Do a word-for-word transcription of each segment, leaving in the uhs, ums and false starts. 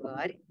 întrebări.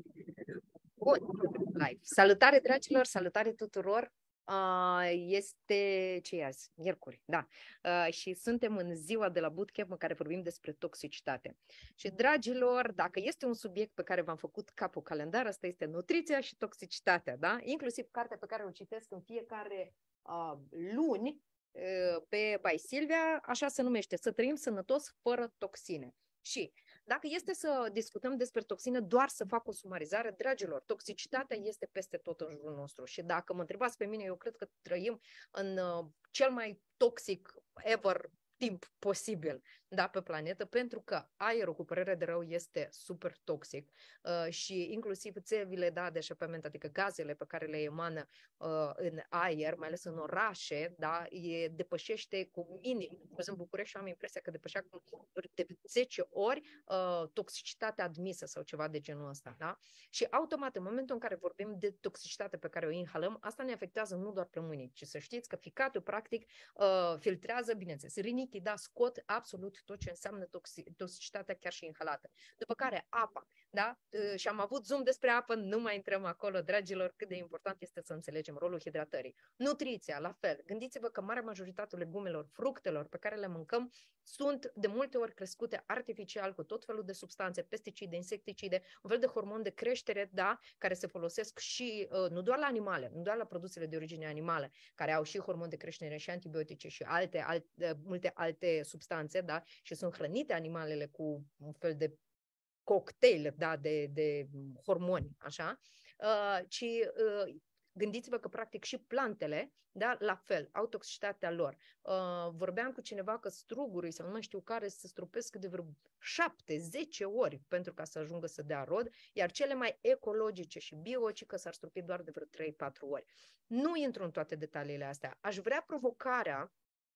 Bun, live. Salutare, dragilor, salutare tuturor. Uh, este, ce e azi? Miercuri, da. Uh, și suntem în ziua de la bootcamp în care vorbim despre toxicitate. Și, dragilor, dacă este un subiect pe care v-am făcut capul calendar, asta este nutriția și toxicitatea, da? Inclusiv cartea pe care o citesc în fiecare uh, luni uh, pe By Silvia, așa se numește, Să trăim sănătos fără toxine. Și dacă este să discutăm despre toxine, doar să fac o sumarizare, dragilor, toxicitatea este peste tot în jurul nostru. Și dacă mă întrebați pe mine, eu cred că trăim în uh, cel mai toxic ever timp posibil, da, pe planetă, pentru că aerul cu părere de rău este super toxic uh, și inclusiv țevile, da, de eșapament, adică gazele pe care le emană uh, în aer, mai ales în orașe, da, e, depășește cu minim. De exemplu, București, am impresia că depășea cu de zece ori uh, toxicitatea admisă sau ceva de genul ăsta, da? Și automat, în momentul în care vorbim de toxicitate pe care o inhalăm, asta ne afectează nu doar plămânii, ci să știți că ficatul, practic, uh, filtrează, bineînțeles, rinichii, da, scot absolut tot ce înseamnă toxic, toxicitatea chiar și inhalată. După care apa, da? Și am avut zoom despre apă, nu mai intrăm acolo, dragilor, cât de important este să înțelegem rolul hidratării. Nutriția, la fel. Gândiți-vă că marea majoritate legumelor, fructelor pe care le mâncăm sunt de multe ori crescute artificial cu tot felul de substanțe, pesticide, insecticide, un fel de hormon de creștere, da, care se folosesc și uh, nu doar la animale, nu doar la produsele de origine animală, care au și hormon de creștere și antibiotice și alte, alte multe alte substanțe, da, și sunt hrănite animalele cu un fel de cocktail, da, de, de hormoni, așa, uh, ci uh, gândiți-vă că practic și plantele, da, la fel, au toxicitatea lor. Uh, vorbeam cu cineva că strugurii sau nu mai știu care se strupesc de vreo șapte, zece ori pentru ca să ajungă să dea rod, iar cele mai ecologice și biocică s-ar strupi doar de vreo trei patru ori. Nu intru în toate detaliile astea. Aș vrea provocarea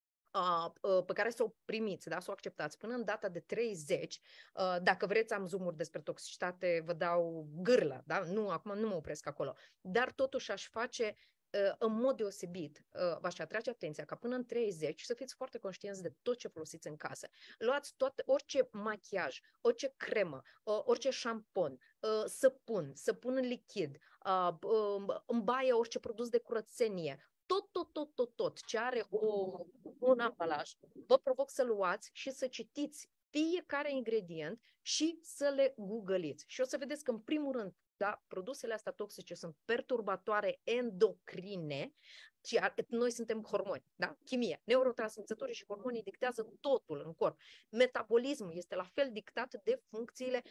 pe care să o primiți, da, să o acceptați până în data de treizeci. Dacă vreți, am zoom-uri despre toxicitate, vă dau gârlă, da? Nu, acum nu mă opresc acolo. Dar totuși aș face în mod deosebit, v-aș atrage atenția ca până în treizeci să fiți foarte conștienți de tot ce folosiți în casă. Luați tot, orice machiaj, orice cremă, orice șampon, săpun, săpun în lichid, în baie orice produs de curățenie, tot, tot, tot, tot, tot ce are o, un ambalaj, vă provoc să luați și să citiți fiecare ingredient și să le googăliți. Și o să vedeți că, în primul rând, da, produsele astea toxice sunt perturbatoare endocrine și noi suntem hormoni, da? Chimie, neurotransmisătorii și hormonii dictează totul în corp. Metabolismul este la fel dictat de funcțiile,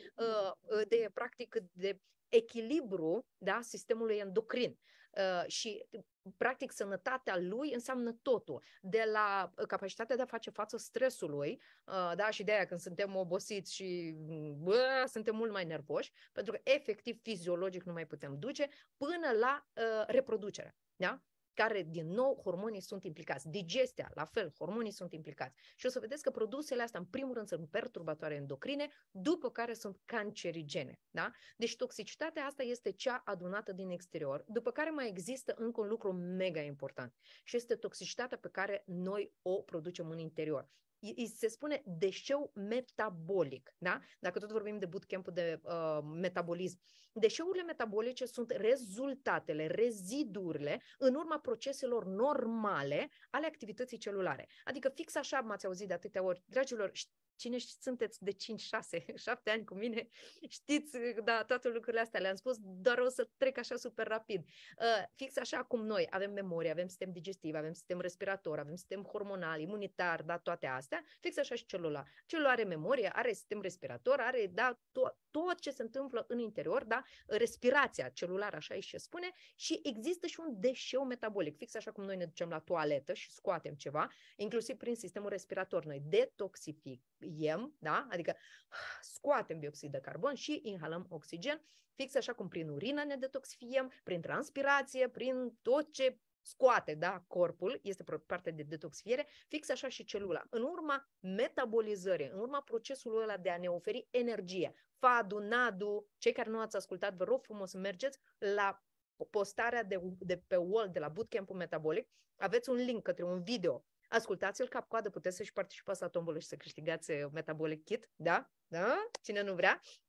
de practic, de echilibru, da, sistemului endocrin. Uh, și practic sănătatea lui înseamnă totul, de la capacitatea de a face față stresului, uh, da, și de aia când suntem obosiți și bă, suntem mult mai nervoși, pentru că efectiv fiziologic nu mai putem duce, până la uh, reproducere, da? Care, din nou, hormonii sunt implicați. Digestia, la fel, hormonii sunt implicați. Și o să vedeți că produsele astea, în primul rând, sunt perturbatoare endocrine, după care sunt cancerigene. Da? Deci toxicitatea asta este cea adunată din exterior, după care mai există încă un lucru mega important și este toxicitatea pe care noi o producem în interior. Se spune deșeu metabolic, da? Dacă tot vorbim de bootcamp-ul de uh, metabolism. Deșeurile metabolice sunt rezultatele, rezidurile în urma proceselor normale ale activității celulare. Adică fix așa m-ați auzit de atâtea ori. Dragilor, cine sunteți de cinci, șase, șapte ani cu mine, știți, da, toate lucrurile astea le-am spus, doar o să trec așa super rapid. Uh, fix așa cum noi avem memorie, avem sistem digestiv, avem sistem respirator, avem sistem hormonal, imunitar, da, toate astea, fix așa și celula. Celula are memorie, are sistem respirator, are, da, tot, tot ce se întâmplă în interior, da, respirația celulară, așa îi se spune, și există și un deșeu metabolic, fix așa cum noi ne ducem la toaletă și scoatem ceva, inclusiv prin sistemul respirator, noi detoxificăm, da? Adică scoatem dioxid de carbon și inhalăm oxigen, fix așa cum prin urină ne detoxifiem, prin transpirație, prin tot ce scoate, da, corpul, este parte de detoxifiere, fix așa și celula. În urma metabolizării, în urma procesului ăla de a ne oferi energie, F A D U, N A D U, cei care nu ați ascultat, vă rog frumos să mergeți la postarea de, de pe wall de la Bootcamp-ul Metabolic, aveți un link către un video. Ascultați-l cap-coadă, puteți să-și participați la tombolă și să câștigați Metabolic Kit, da? Da? Cine nu vrea?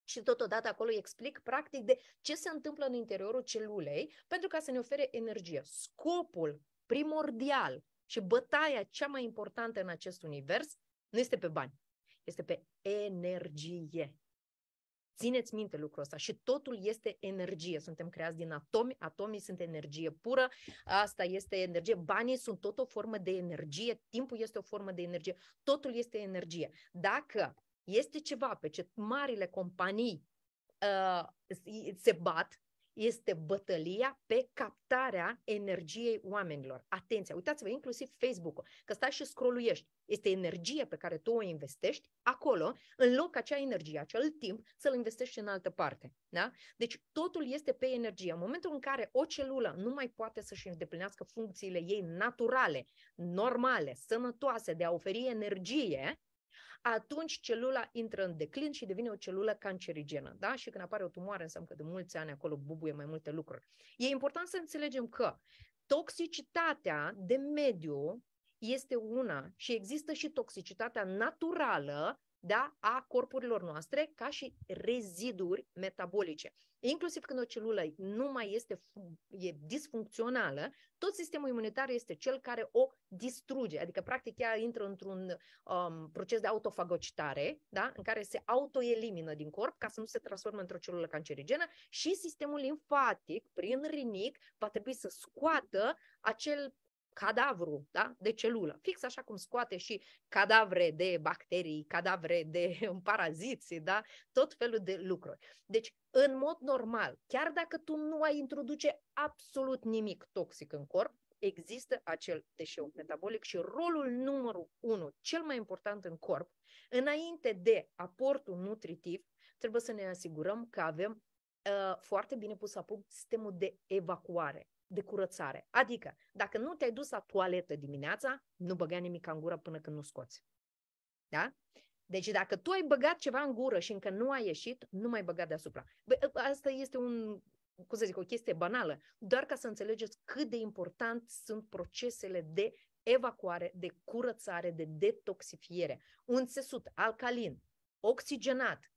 Și totodată acolo explic practic de ce se întâmplă în interiorul celulei pentru ca să ne ofere energie. Scopul primordial și bătaia cea mai importantă în acest univers nu este pe bani, este pe energie. Țineți minte lucrul ăsta și totul este energie. Suntem creați din atomi, atomii sunt energie pură, asta este energie, banii sunt tot o formă de energie, timpul este o formă de energie, totul este energie. Dacă este ceva pe ce marile companii uh, se bat, este bătălia pe captarea energiei oamenilor. Atenție, uitați-vă, inclusiv Facebook-ul, că stai și scrolluiești. Este energie pe care tu o investești acolo, în loc ca acea energie, acel timp, să-l investești în altă parte. Da? Deci totul este pe energie. În momentul în care o celulă nu mai poate să-și îndeplinească funcțiile ei naturale, normale, sănătoase, de a oferi energie, atunci celula intră în declin și devine o celulă cancerigenă. Da? Și când apare o tumoare, înseamnă că de mulți ani acolo bubuie mai multe lucruri. E important să înțelegem că toxicitatea de mediu este una și există și toxicitatea naturală, da, a corpurilor noastre ca și reziduri metabolice. Inclusiv când o celulă nu mai este e disfuncțională, tot sistemul imunitar este cel care o distruge, adică practic ea intră într-un um, proces de autofagocitare, da, în care se autoelimină din corp ca să nu se transforme într-o celulă cancerigenă și sistemul limfatic, prin rinic, va trebui să scoată acel cadavru, da, de celulă, fix așa cum scoate și cadavre de bacterii, cadavre de paraziți, da, tot felul de lucruri. Deci, în mod normal, chiar dacă tu nu ai introduce absolut nimic toxic în corp, există acel deșeu metabolic și rolul numărul unu, cel mai important în corp, înainte de aportul nutritiv, trebuie să ne asigurăm că avem uh, foarte bine pus la punct sistemul de evacuare, de curățare. Adică, dacă nu te-ai dus la toaletă dimineața, nu băga nimic în gură până când nu scoți. Da? Deci dacă tu ai băgat ceva în gură și încă nu a ieșit, nu mai băga deasupra. Bă, asta este un, cum să zic, o chestie banală, doar ca să înțelegeți cât de important sunt procesele de evacuare, de curățare, de detoxifiere. Un țesut alcalin, oxigenat,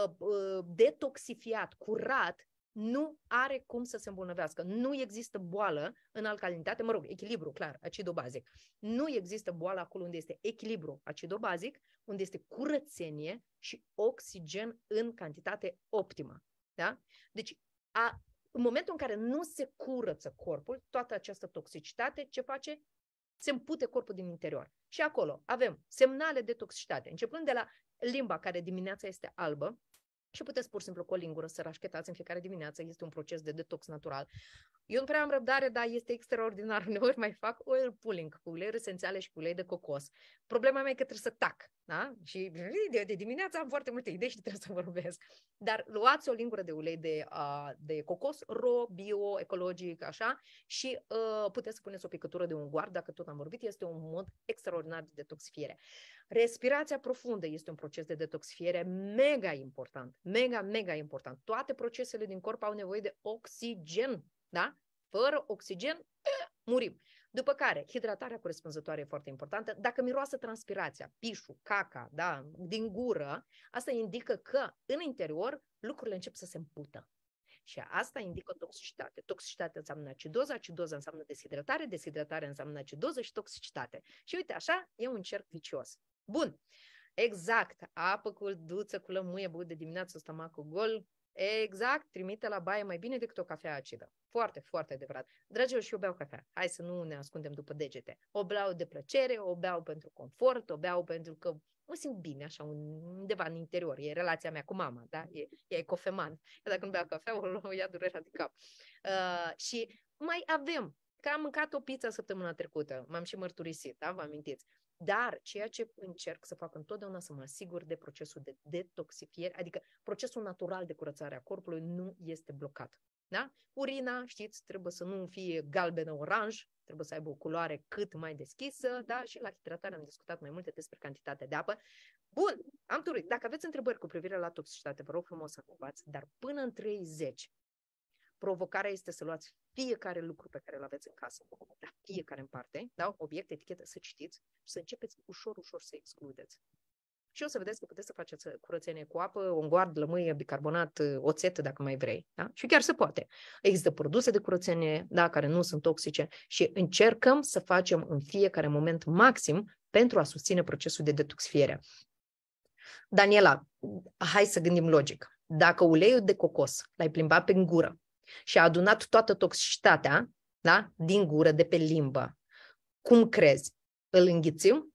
detoxifiat, curat, nu are cum să se îmbolnăvească. Nu există boală în alcalinitate, mă rog, echilibru, clar, acidobazic. Nu există boală acolo unde este echilibru acidobazic, unde este curățenie și oxigen în cantitate optimă. Da? Deci, a, în momentul în care nu se curăță corpul, toată această toxicitate, ce face? Se împute corpul din interior. Și acolo avem semnale de toxicitate, începând de la limba care dimineața este albă, și puteți pur și simplu cu o lingură să rașchetați în fiecare dimineață, este un proces de detox natural. Eu nu prea am răbdare, dar este extraordinar. Uneori mai fac oil pulling cu uleiuri esențiale și cu ulei de cocos. Problema mea e că trebuie să tac, da? Și de, de dimineață am foarte multe idei și trebuie să vorbesc. Dar luați o lingură de ulei de, uh, de cocos, ro, bio, ecologic, așa, și uh, puteți să puneți o picătură de ungoar, dacă tot am vorbit, este un mod extraordinar de detoxifiere. Respirația profundă este un proces de detoxifiere mega important, mega, mega important. Toate procesele din corp au nevoie de oxigen, da? Fără oxigen, murim. După care, hidratarea corespunzătoare e foarte importantă. Dacă miroase transpirația, pișul, caca, da, din gură, asta indică că în interior lucrurile încep să se împută. Și asta indică toxicitate. Toxicitate înseamnă acidoză, acidoză înseamnă deshidratare, deshidratare înseamnă acidoză și toxicitate. Și uite, așa e un cerc vicios. Bun, exact, apă călduță cu lămâie băut de dimineață, stomacul gol, exact, trimite la baie mai bine decât o cafea acidă. Foarte, foarte adevărat. Dragilor, și eu beau cafea. Hai să nu ne ascundem după degete. O beau de plăcere, o beau pentru confort, o beau pentru că mă simt bine, așa, undeva în interior. E relația mea cu mama, da? E, e cofeman. Eu dacă nu beau cafea, o ia durerea de cap. Uh, și mai avem, că am mâncat o pizza săptămâna trecută, m-am și mărturisit, da? Vă amintiți? Dar ceea ce încerc să fac întotdeauna să mă asigur de procesul de detoxifiere, adică procesul natural de curățare a corpului nu este blocat. Da? Urina, știți, trebuie să nu fie galbenă-oranj, trebuie să aibă o culoare cât mai deschisă, da? Și la hidratare am discutat mai multe despre cantitatea de apă. Bun, am turit. Dacă aveți întrebări cu privire la toxicitate, vă rog frumos să întrebați, dar până în treizeci, provocarea este să luați fiecare lucru pe care îl aveți în casă, dar fiecare în parte, da? Obiect, etichetă, să citiți și să începeți ușor, ușor să excludeți. și o să vedeți că puteți să faceți curățenie cu apă, ongoard, lămâie, bicarbonat, oțet, dacă mai vrei. Da? Și chiar se poate. Există produse de curățenie, da, care nu sunt toxice și încercăm să facem în fiecare moment maxim pentru a susține procesul de detoxifiere. Daniela, hai să gândim logic. Dacă uleiul de cocos l-ai plimbat pe gură și a adunat toată toxicitatea, da, din gură, de pe limbă, cum crezi? Îl înghițim?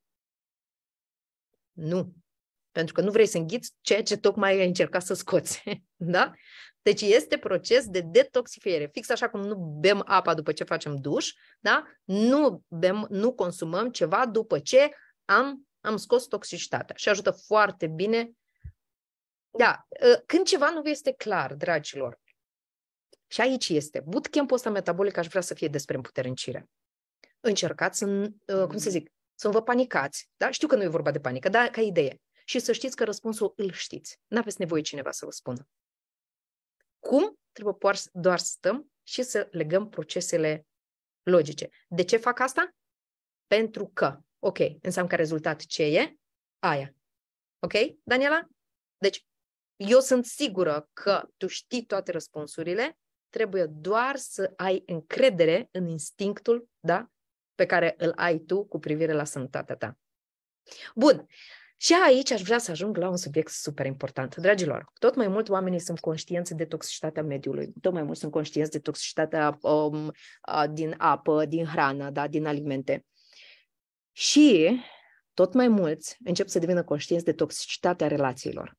Nu. Pentru că nu vrei să înghiți ceea ce tocmai ai încercat să scoți. Da? Deci este proces de detoxifiere. Fix așa cum nu bem apa după ce facem duș, da? Nu bem, nu consumăm ceva după ce am, am scos toxicitatea. Și ajută foarte bine. Da, când ceva nu vă este clar, dragilor, și aici este, bootcamp-ul ăsta metabolic aș vrea să fie despre împuternicire. Încercați să, cum să zic, să nu vă panicați. Da? Știu că nu e vorba de panică, dar ca idee. Și să știți că răspunsul îl știți. N-aveți nevoie cineva să vă spună. Cum? Trebuie doar să stăm și să legăm procesele logice. De ce fac asta? Pentru că, ok, înseamnă că rezultat ce e? Aia. Ok, Daniela? Deci, eu sunt sigură că tu știi toate răspunsurile, trebuie doar să ai încredere în instinctul, da, pe care îl ai tu cu privire la sănătatea ta. Bun. Și aici aș vrea să ajung la un subiect super important. Dragilor, tot mai mult oamenii sunt conștienți de toxicitatea mediului, tot mai mult sunt conștienți de toxicitatea um, din apă, din hrană, da, din alimente. Și tot mai mulți încep să devină conștienți de toxicitatea relațiilor.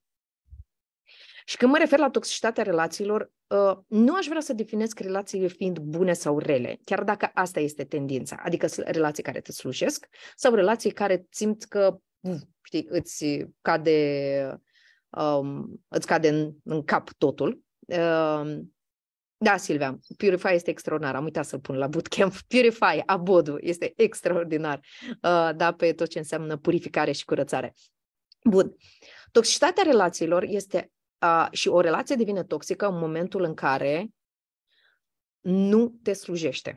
Și când mă refer la toxicitatea relațiilor, uh, nu aș vrea să definesc relațiile fiind bune sau rele, chiar dacă asta este tendința, adică relații care te slujesc sau relații care simți că, uf, știi, îți cade, um, îți cade în, în cap totul. Uh, da, Silvia, Purify este extraordinar, am uitat să-l pun la bootcamp. Purify, abodul, este extraordinar, uh, da, pe tot ce înseamnă purificare și curățare. Bun. Toxicitatea relațiilor este Uh, și o relație devine toxică în momentul în care nu te slujește.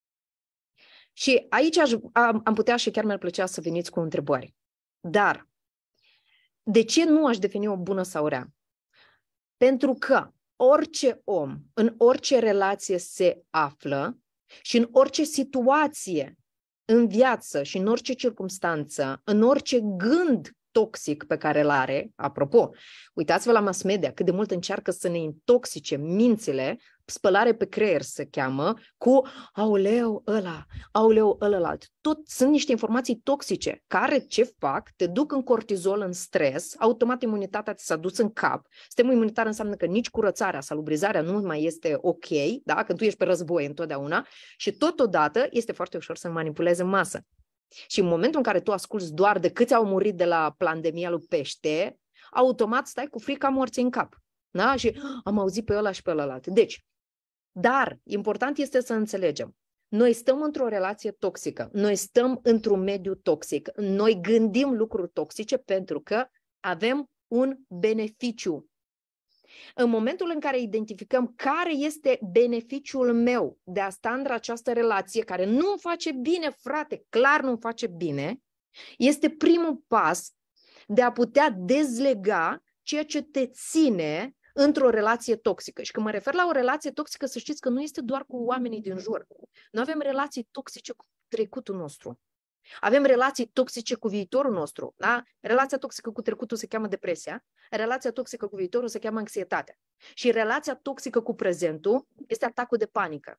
Și aici aș, am, am putea și chiar mi-ar plăcea să veniți cu întrebări. Dar, de ce nu aș defini o bună sau rea? Pentru că orice om, în orice relație se află și în orice situație în viață și în orice circumstanță, în orice gând toxic pe care îl are, apropo, uitați-vă la mass media, cât de mult încearcă să ne intoxice mințile, spălare pe creier se cheamă, cu auleu ăla, auleu ălălalt. Tot sunt niște informații toxice, care ce fac? Te duc în cortizol, în stres, automat imunitatea ți s-a dus în cap. Sistemul imunitar înseamnă că nici curățarea, salubrizarea nu mai este ok, da? Că tu ești pe război întotdeauna și totodată este foarte ușor să manipuleze în masă. Și în momentul în care tu asculți doar de câți au murit de la pandemia lui pește, automat stai cu frica morții în cap. Da? Și am auzit pe ăla și pe ălălalt. Deci, dar important este să înțelegem. Noi stăm într-o relație toxică, noi stăm într-un mediu toxic, noi gândim lucruri toxice pentru că avem un beneficiu. În momentul în care identificăm care este beneficiul meu de a sta în această relație care nu îmi face bine, frate, clar nu îmi face bine, este primul pas de a putea dezlega ceea ce te ține într-o relație toxică. Și când mă refer la o relație toxică, să știți că nu este doar cu oamenii din jur. Noi avem relații toxice cu trecutul nostru. Avem relații toxice cu viitorul nostru. Da? Relația toxică cu trecutul se cheamă depresia, relația toxică cu viitorul se cheamă anxietatea. Și relația toxică cu prezentul este atacul de panică.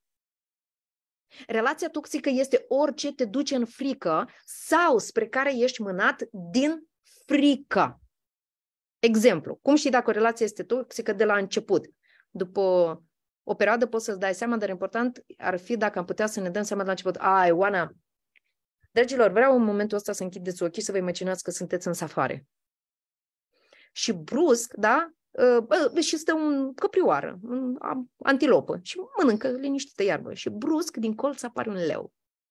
Relația toxică este orice te duce în frică sau spre care ești mânat din frică. Exemplu, cum știi dacă o relație este toxică de la început? După o perioadă poți să-ți dai seama, dar important ar fi dacă am putea să ne dăm seama de la început. Ai, Oana, dragilor, vreau în momentul ăsta să închideți ochii să vă imaginați că sunteți în safari. Și brusc, da, uh, și stă un căprioară, un antilopă și mănâncă liniștită iarbă. Și brusc, din colț apare un leu.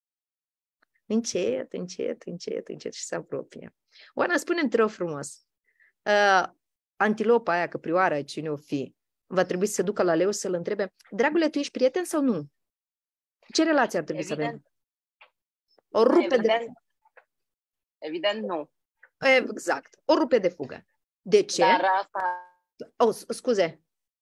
Încet, încet, încet, încet și se apropie. Oana, spune-mi, te rog frumos, uh, antilopa aia, căprioara, cine o fi, va trebui să se ducă la leu să-l întrebe, dragule, tu ești prieten sau nu? Ce relație ar trebui Evident. să avem? O rupe evident, de... evident nu. Exact. O rupe de fugă. De ce? Dar asta... Oh, scuze.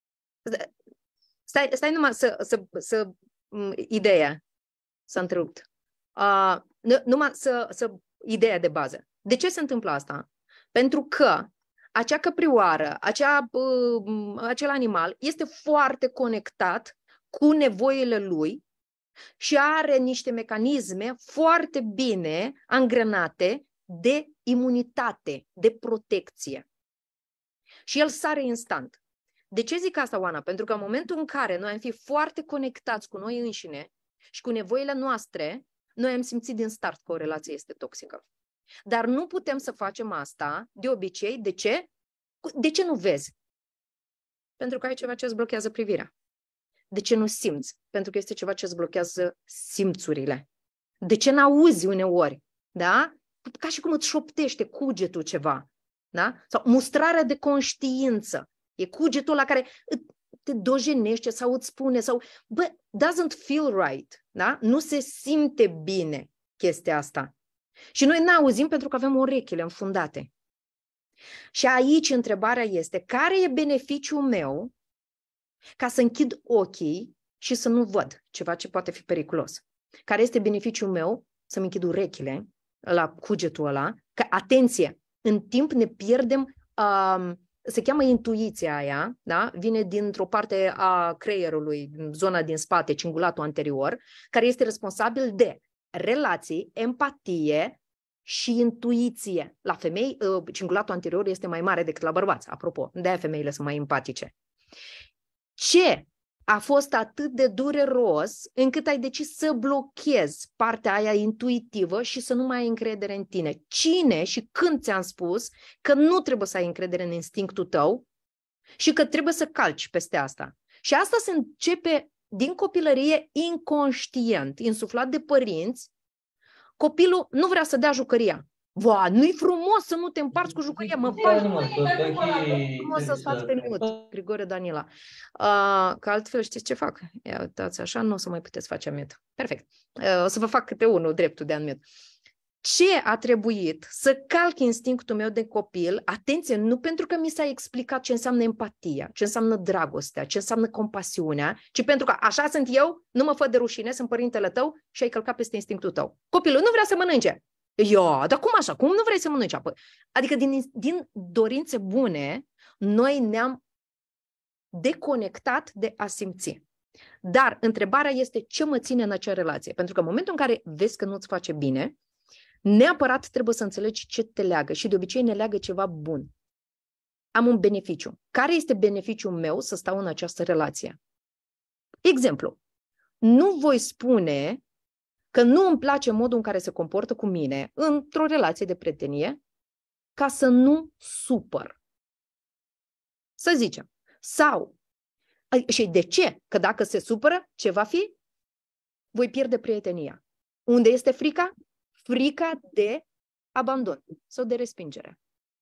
Stai, stai numai să... să, să ideea s-a întrerupt. Uh, numai să, să... Ideea de bază. De ce se întâmplă asta? Pentru că acea căprioară, acea, uh, acel animal este foarte conectat cu nevoile lui și are niște mecanisme foarte bine angrenate de imunitate, de protecție. Și el sare instant. De ce zic asta, Oana? Pentru că în momentul în care noi am fi foarte conectați cu noi înșine și cu nevoile noastre, noi am simțit din start că o relație este toxică. Dar nu putem să facem asta de obicei. De ce? De ce nu vezi? Pentru că ai ceva ce îți blochează privirea. De ce nu simți? Pentru că este ceva ce îți blochează simțurile. De ce n-auzi uneori? Da? Ca și cum îți șoptește cugetul ceva. Da? Sau mustrarea de conștiință. E cugetul la care te dojenește sau îți spune sau, bă, doesn't feel right. Da? Nu se simte bine chestia asta. Și noi n-auzim pentru că avem urechile înfundate. Și aici întrebarea este, care e beneficiul meu ca să închid ochii și să nu văd ceva ce poate fi periculos? Care este beneficiul meu să-mi închid urechile la cugetul ăla? Că, atenție, în timp ne pierdem, um, se cheamă intuiția aia, da? Vine dintr-o parte a creierului, zona din spate, cingulatul anterior, care este responsabil de relații, empatie și intuiție. La femei, cingulatul anterior este mai mare decât la bărbați, apropo, de-aia femeile sunt mai empatice. Ce a fost atât de dureros încât ai decis să blochezi partea aia intuitivă și să nu mai ai încredere în tine? Cine și când ți-am spus că nu trebuie să ai încredere în instinctul tău și că trebuie să calci peste asta? Și asta se începe din copilărie inconștient, insuflat de părinți. Copilul nu vrea să dea jucăria. Va, nu-i frumos să nu te împarți cu jucăria, mă faci frumos să stați pe minut, Grigore Danila. Uh, că altfel știți ce fac? Ia uitați așa, nu o să mai puteți face unmute. Perfect. Uh, o să vă fac câte unul dreptul de unmute. Ce a trebuit să calc instinctul meu de copil? Atenție, nu pentru că mi s-a explicat ce înseamnă empatia, ce înseamnă dragostea, ce înseamnă compasiunea, ci pentru că așa sunt eu, nu mă fă de rușine, sunt părintele tău și ai călcat peste instinctul tău. Copilul nu vrea să mănânce. Ia, dar cum așa? Cum nu vrei să mănânci apă? Adică din, din dorințe bune, noi ne-am deconectat de a simți. Dar întrebarea este ce mă ține în acea relație. Pentru că în momentul în care vezi că nu-ți face bine, neapărat trebuie să înțelegi ce te leagă și de obicei ne leagă ceva bun. Am un beneficiu. Care este beneficiul meu să stau în această relație? Exemplu, nu voi spune că nu îmi place modul în care se comportă cu mine într-o relație de prietenie ca să nu supăr. Să zicem. Sau, și de ce? Că dacă se supără, ce va fi? Voi pierde prietenia. Unde este frica? Frica de abandon sau de respingere.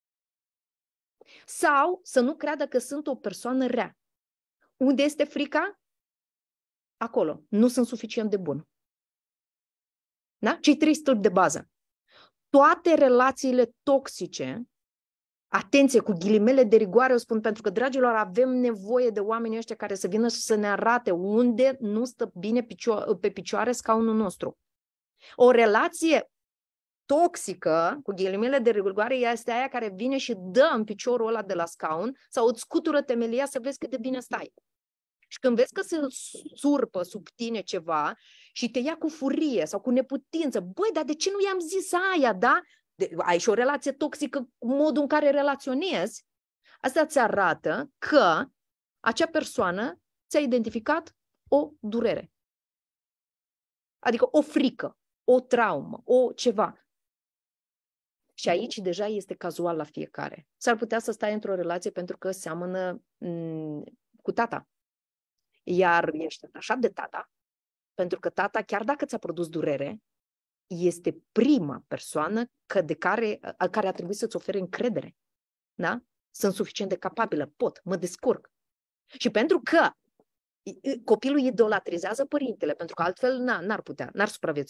Sau să nu creadă că sunt o persoană rea. Unde este frica? Acolo. Nu sunt suficient de bun. Da? Cei trei stâlpi de bază. Toate relațiile toxice, atenție, cu ghilimele de rigoare o spun, pentru că, dragilor, avem nevoie de oamenii ăștia care să vină și să ne arate unde nu stă bine picio- pe picioare scaunul nostru. O relație toxică, cu ghilimele de rigoare, este aia care vine și dă în piciorul ăla de la scaun sau îți scutură temelia să vezi cât de bine stai. Și când vezi că se surpă sub tine ceva și te ia cu furie sau cu neputință, băi, dar de ce nu i-am zis aia, da? De, ai și o relație toxică cu modul în care relaționezi, asta îți arată că acea persoană ți-a identificat o durere. Adică o frică, o traumă, o ceva. Și aici deja este cazual la fiecare. S-ar putea să stai într-o relație pentru că seamănă m- cu tata. Iar ești așa de tata, pentru că tata, chiar dacă ți-a produs durere, este prima persoană că de care, a care a trebuit să-ți ofere încredere. Da? Sunt suficient de capabilă, pot, mă descurc. Și pentru că copilul idolatrizează părintele, pentru că altfel n-ar putea, n-ar supraviețui.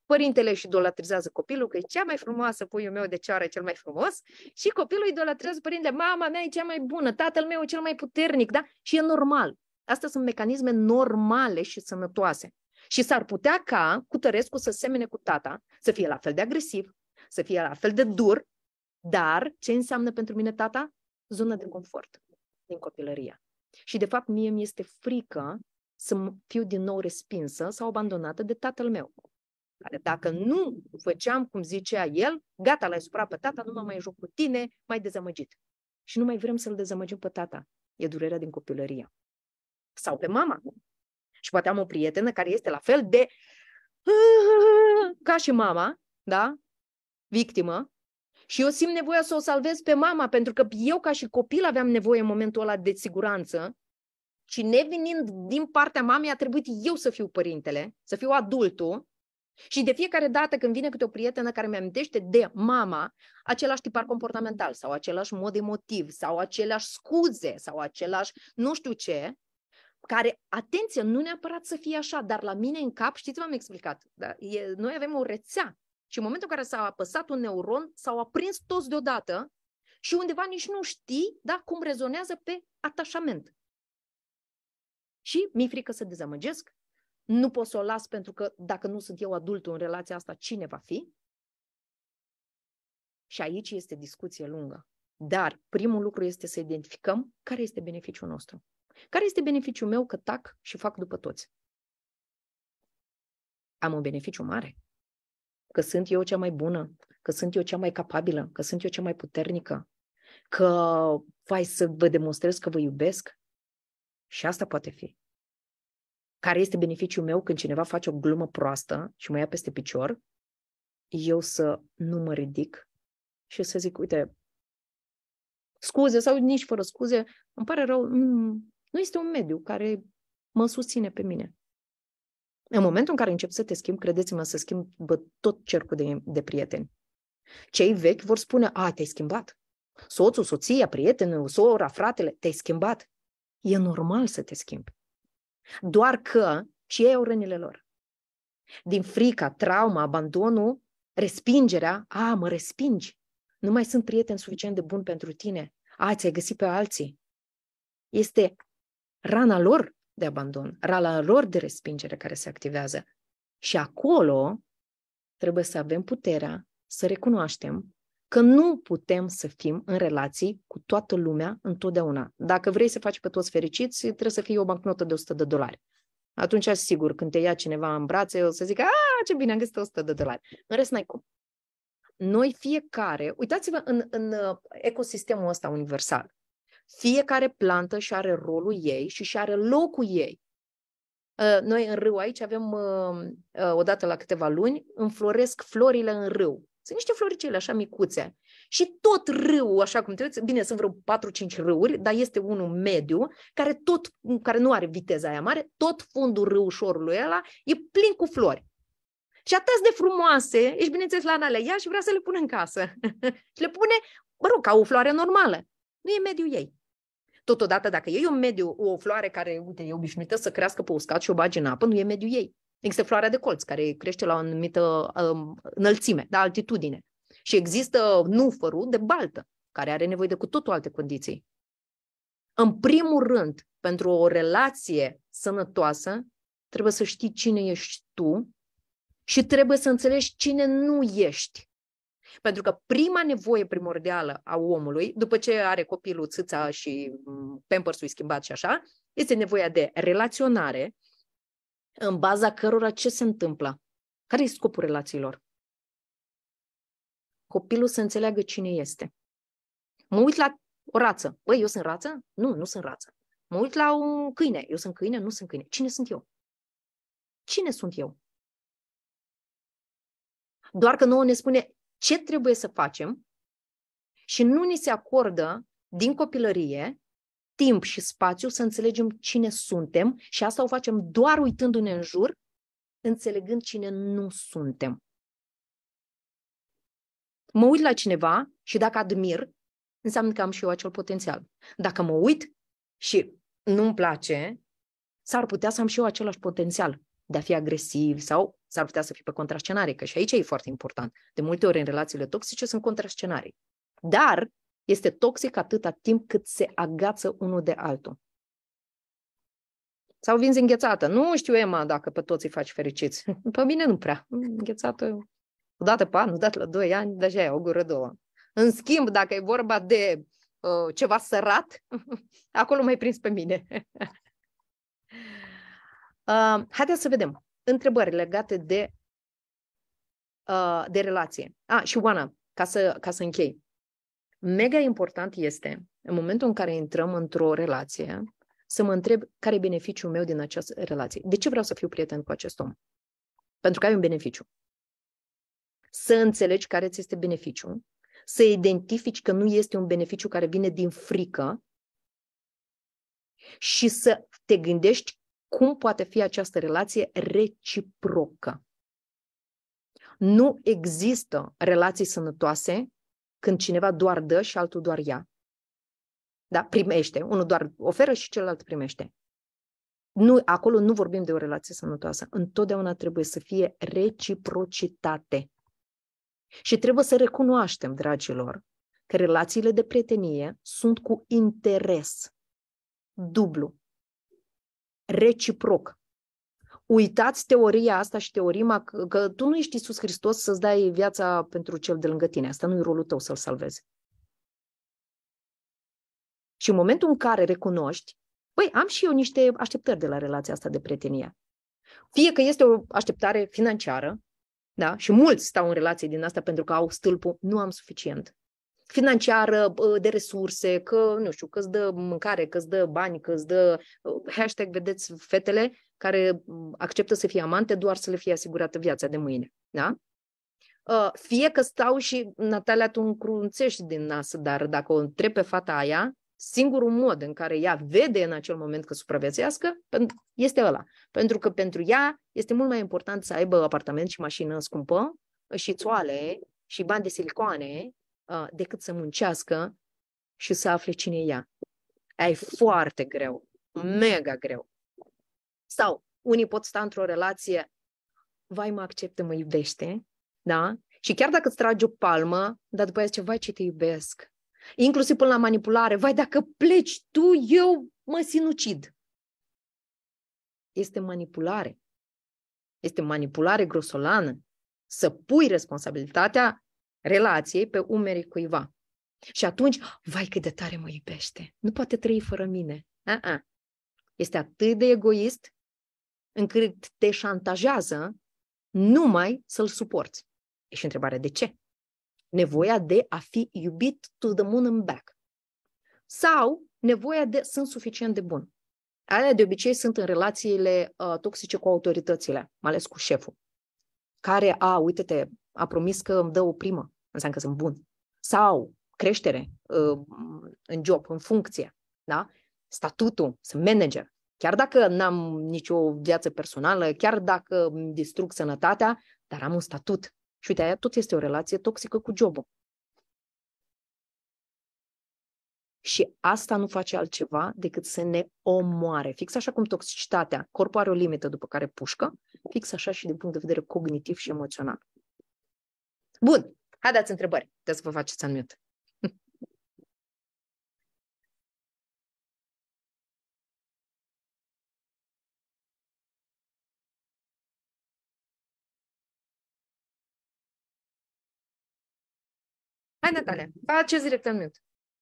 Părintele își idolatrizează copilul, că e cea mai frumoasă, puiul meu de ceară e cel mai frumos, și copilul idolatrizează părintele, mama mea e cea mai bună, tatăl meu e cel mai puternic, da? Și e normal. Astea sunt mecanisme normale și sănătoase. Și s-ar putea ca Cutărescu să semene cu tata, să fie la fel de agresiv, să fie la fel de dur, dar ce înseamnă pentru mine tata? Zonă de confort din copilăria. Și de fapt mie mi este frică să fiu din nou respinsă sau abandonată de tatăl meu. Care dacă nu făceam cum zicea el, gata, l-ai supărat pe tata, nu mă mai joc cu tine, m-ai dezamăgit. Și nu mai vrem să-l dezamăgim pe tata. E durerea din copilărie. Sau pe mama. Și poate am o prietenă care este la fel de ca și mama, da? Victimă. Și eu simt nevoia să o salvez pe mama, pentru că eu ca și copil aveam nevoie în momentul ăla de siguranță și nevenind din partea mamei a trebuit eu să fiu părintele, să fiu adultul. Și de fiecare dată când vine câte o prietenă care mi-amintește de mama, același tipar comportamental sau același mod emotiv sau aceleași scuze sau același nu știu ce, care, atenție, nu neapărat să fie așa, dar la mine în cap, știți, v-am explicat, da? e, noi avem o rețea și în momentul în care s-a apăsat un neuron, s-au aprins toți deodată și undeva nici nu știi, da, cum rezonează pe atașament. Și mi-e frică să dezamăgesc. Nu pot să o las pentru că dacă nu sunt eu adultul în relația asta, cine va fi? Și aici este discuție lungă. Dar primul lucru este să identificăm care este beneficiul nostru. Care este beneficiul meu că tac și fac după toți? Am un beneficiu mare. Că sunt eu cea mai bună, că sunt eu cea mai capabilă, că sunt eu cea mai puternică, că vai să vă demonstrez că vă iubesc. Și asta poate fi. Care este beneficiul meu când cineva face o glumă proastă și mă ia peste picior, eu să nu mă ridic și să zic, uite, scuze sau nici fără scuze, îmi pare rău, nu, nu este un mediu care mă susține pe mine. În momentul în care încep să te schimb, credeți-mă, să schimbă tot cercul de, de prieteni. Cei vechi vor spune, a, te-ai schimbat. Soțul, soția, prietenul, sora, fratele, te-ai schimbat. E normal să te schimbi. Doar că și ei au rănile lor. Din frica, trauma, abandonul, respingerea, a, mă respingi. Nu mai sunt prieten suficient de bun pentru tine. A, ți-ai găsit pe alții. Este rana lor de abandon, rana lor de respingere care se activează. Și acolo trebuie să avem puterea să recunoaștem că nu putem să fim în relații cu toată lumea întotdeauna. Dacă vrei să faci pe toți fericiți, trebuie să fie o bancnotă de o sută de dolari. Atunci, sigur, când te ia cineva în brațe, o să zică, a, ce bine, am găsit o sută de dolari. În rest, n-ai cum. Noi fiecare, uitați-vă în, în ecosistemul ăsta universal, fiecare plantă și are rolul ei și și are locul ei. Noi în râu aici avem, odată la câteva luni, înfloresc florile în râu. Sunt niște floricele așa micuțe. Și tot râul, așa cum te uiți, bine, sunt vreo patru-cinci râuri, dar este unul mediu, care, tot, care nu are viteza aia mare, tot fundul râușorului ăla e plin cu flori. Și atât de frumoase, ești bineînțeles la Analea ea și vrea să le pună în casă. Și le pune, mă rog, ca o floare normală. Nu e mediul ei. Totodată, dacă e un mediu, o floare care, uite, e obișnuită să crească pe uscat și o bagi în apă, nu e mediul ei. Există floarea de colț, care crește la o anumită um, înălțime, da, altitudine. Și există nufărul de baltă, care are nevoie de cu totul alte condiții. În primul rând, pentru o relație sănătoasă, trebuie să știi cine ești tu și trebuie să înțelegi cine nu ești. Pentru că prima nevoie primordială a omului, după ce are copilul, țâța și pampers-ul schimbat și așa, este nevoia de relaționare, în baza cărora ce se întâmplă? Care e scopul relațiilor? Copilul să înțeleagă cine este. Mă uit la o rață. Băi, eu sunt rață? Nu, nu sunt rață. Mă uit la un câine. Eu sunt câine? Nu sunt câine. Cine sunt eu? Cine sunt eu? Doar că nouă ne spune ce trebuie să facem și nu ni se acordă din copilărie timp și spațiu să înțelegem cine suntem și asta o facem doar uitându-ne în jur, înțelegând cine nu suntem. Mă uit la cineva și dacă admir, înseamnă că am și eu acel potențial. Dacă mă uit și nu-mi place, s-ar putea să am și eu același potențial. de a fi agresivi sau s-ar putea să fie pe contrascenarii, că și aici e foarte important. De multe ori în relațiile toxice sunt contrascenarii. Dar este toxic atâta timp cât se agață unul de altul. Sau vinzi înghețată. Nu știu, Emma, dacă pe toți îi faci fericiți. Pe mine nu prea. Înghețată odată pe an, odată la doi ani, deja e o gură două. În schimb, dacă e vorba de uh, ceva sărat, acolo m-ai prins pe mine. uh, haideți să vedem. Întrebări legate de, uh, de relație. Ah, și Oana, ca să, ca să închei. Mega important este, în momentul în care intrăm într-o relație, să mă întreb care e beneficiul meu din această relație. De ce vreau să fiu prieten cu acest om? Pentru că ai un beneficiu. Să înțelegi care ți este beneficiul, să identifici că nu este un beneficiu care vine din frică și să te gândești cum poate fi această relație reciprocă. Nu există relații sănătoase când cineva doar dă și altul doar ia. Da, primește. Unul doar oferă și celălalt primește. Nu, acolo nu vorbim de o relație sănătoasă. Întotdeauna trebuie să fie reciprocitate. Și trebuie să recunoaștem, dragilor, că relațiile de prietenie sunt cu interes dublu, reciproc. Uitați teoria asta și teorima că, că tu nu ești Iisus Hristos să-ți dai viața pentru cel de lângă tine. Asta nu e rolul tău să-l salvezi. Și în momentul în care recunoști, băi, am și eu niște așteptări de la relația asta de prietenie. Fie că este o așteptare financiară, da? Și mulți stau în relație din asta pentru că au stâlpul, nu am suficient. Financiară, de resurse, că, nu știu, că-ți dă mâncare, că-ți dă bani, că-ți dă hashtag, vedeți, fetele care acceptă să fie amante doar să le fie asigurată viața de mâine, da? Fie că stau și, Natalia, tu încrunțești din nas, dar dacă o întrebi pe fata aia, singurul mod în care ea vede în acel moment că supraviețuiască este ăla. Pentru că pentru ea este mult mai important să aibă apartament și mașină scumpă și țoale și bani de silicoane decât să muncească și să afle cine e ea. Aia e foarte greu. Mega greu. Sau unii pot sta într-o relație, vai, mă acceptă, mă iubește, da? Și chiar dacă îți tragi o palmă, dar după aia zice, vai, ce te iubesc. Inclusiv până la manipulare. Vai, dacă pleci tu, eu mă sinucid. Este manipulare. Este manipulare grosolană. Să pui responsabilitatea relației pe umerii cuiva. Și atunci, vai, cât de tare mă iubește. Nu poate trăi fără mine. Uh-uh. Este atât de egoist încât te șantajează numai să-l suporți. E și întrebarea de ce? Nevoia de a fi iubit to the moon and back. Sau nevoia de sunt suficient de bun. Alea de obicei sunt în relațiile uh, toxice cu autoritățile, mai ales cu șeful, care, a, uite-te, a promis că îmi dă o primă, înseamnă că sunt bun. Sau creștere uh, în job, în funcție, da? Statutul, sunt manager. Chiar dacă n-am nicio viață personală, chiar dacă îmi distrug sănătatea, dar am un statut. Și uite, aia tot este o relație toxică cu jobul. Și asta nu face altceva decât să ne omoare. Fix așa cum toxicitatea, corpul are o limită după care pușcă, fix așa și din punct de vedere cognitiv și emoțional. Bun, haideți întrebări. Puteți să vă faceți unmute. Hai, Natalia, faceți direct unmute.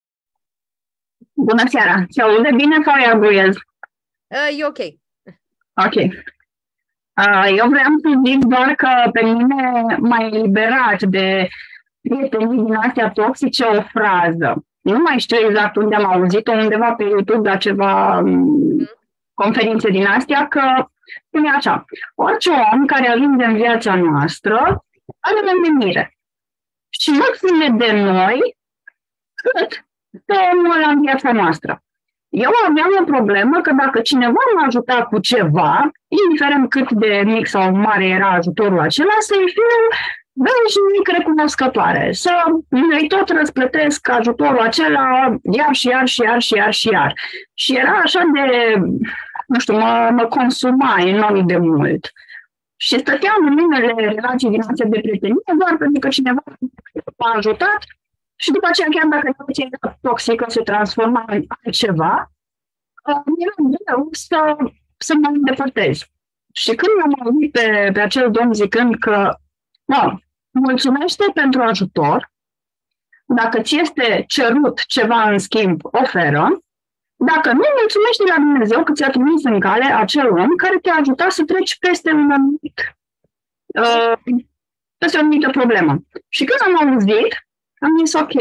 Bună seara! Se aude bine sau eu agruiez? Uh, e ok. Ok. Uh, eu vreau să zic doar că pe mine m-a eliberat de prietenii din astea toxice o frază. Nu mai știu exact unde am auzit-o, undeva pe YouTube la ceva um, conferințe din astea, că spune așa: orice om care ajunge în viața noastră are menire. Și nu ține de noi cât de omul ăla în viața noastră. Eu aveam o problemă că dacă cineva mă ajuta cu ceva, indiferent cât de mic sau mare era ajutorul acela, să-i fiu veșnic recunoscătoare. Să îi tot răsplătesc ajutorul acela iar și iar și iar și iar și iar. Și era așa de nu știu, mă, mă consuma enorm de mult. Și stăteam în unele relații din astea de prietenie doar pentru că cineva m-a ajutat și după aceea, chiar dacă relația era toxică, se transforma în altceva, mi-era greu să, să mă îndepărtez. Și când am auzit pe, pe acel domn zicând că no, mulțumește pentru ajutor, dacă ți este cerut ceva în schimb, oferă, dacă nu, mulțumește la Dumnezeu că ți-a trimis în cale acel om care te-a ajutat să treci peste un anumit, uh, peste o anumită problemă. Și când am auzit, am zis ok.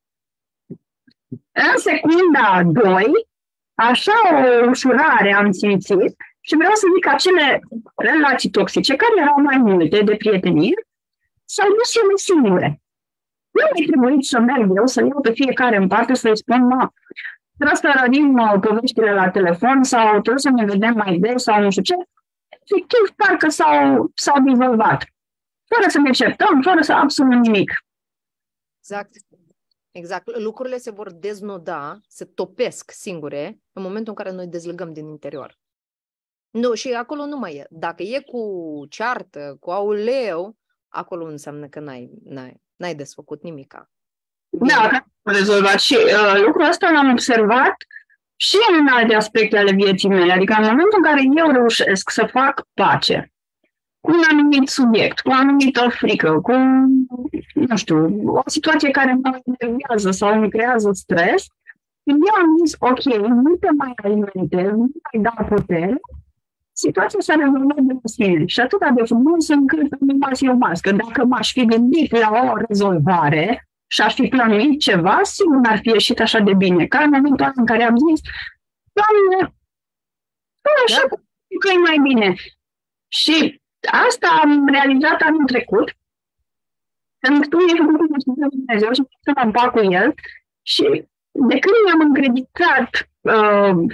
În secunda doi, așa o ușurare am simțit și vreau să zic că acele relații toxice, care erau mai multe de prietenie, s-au dus ele singure. Nu mi-a trebuit să merg eu, să iau pe fiecare în parte, să-i spun, mă, trebuie să rădim poveștile la telefon sau trebuie să ne vedem mai des sau nu știu ce. Efectiv, parcă s-au, s-au dizolvat. Fără să ne certăm, fără să absolut nimic. Exact. Exact. Lucrurile se vor deznoda, se topesc singure în momentul în care noi dezlegăm din interior. Nu, și acolo nu mai e. Dacă e cu ceartă, cu auleu, acolo înseamnă că n-ai, n-ai, n-ai desfăcut nimica. Da, am rezolvat. Și uh, lucrul ăsta l-am observat și în alte aspecte ale vieții mele. Adică în momentul în care eu reușesc să fac pace cu un anumit subiect, cu o anumită frică, cu, nu știu, o situație care mă enervează sau îmi creează stres, eu am zis, ok, nu te mai alimente, nu mai da putere, situația s-a rezolvat de la sine. Și atât de frumos încât nu m-aș fi o mască. Dacă m-aș fi gândit la o rezolvare și aș fi plănuit ceva, sigur n-ar fi ieșit așa de bine. Ca în momentul în care am zis, Doamne, așa da. Că e mai bine. Și asta am realizat anul trecut, când tu ești făcut cu Dumnezeu și să mă împac cu El. Și de când mi-am încreditat uh,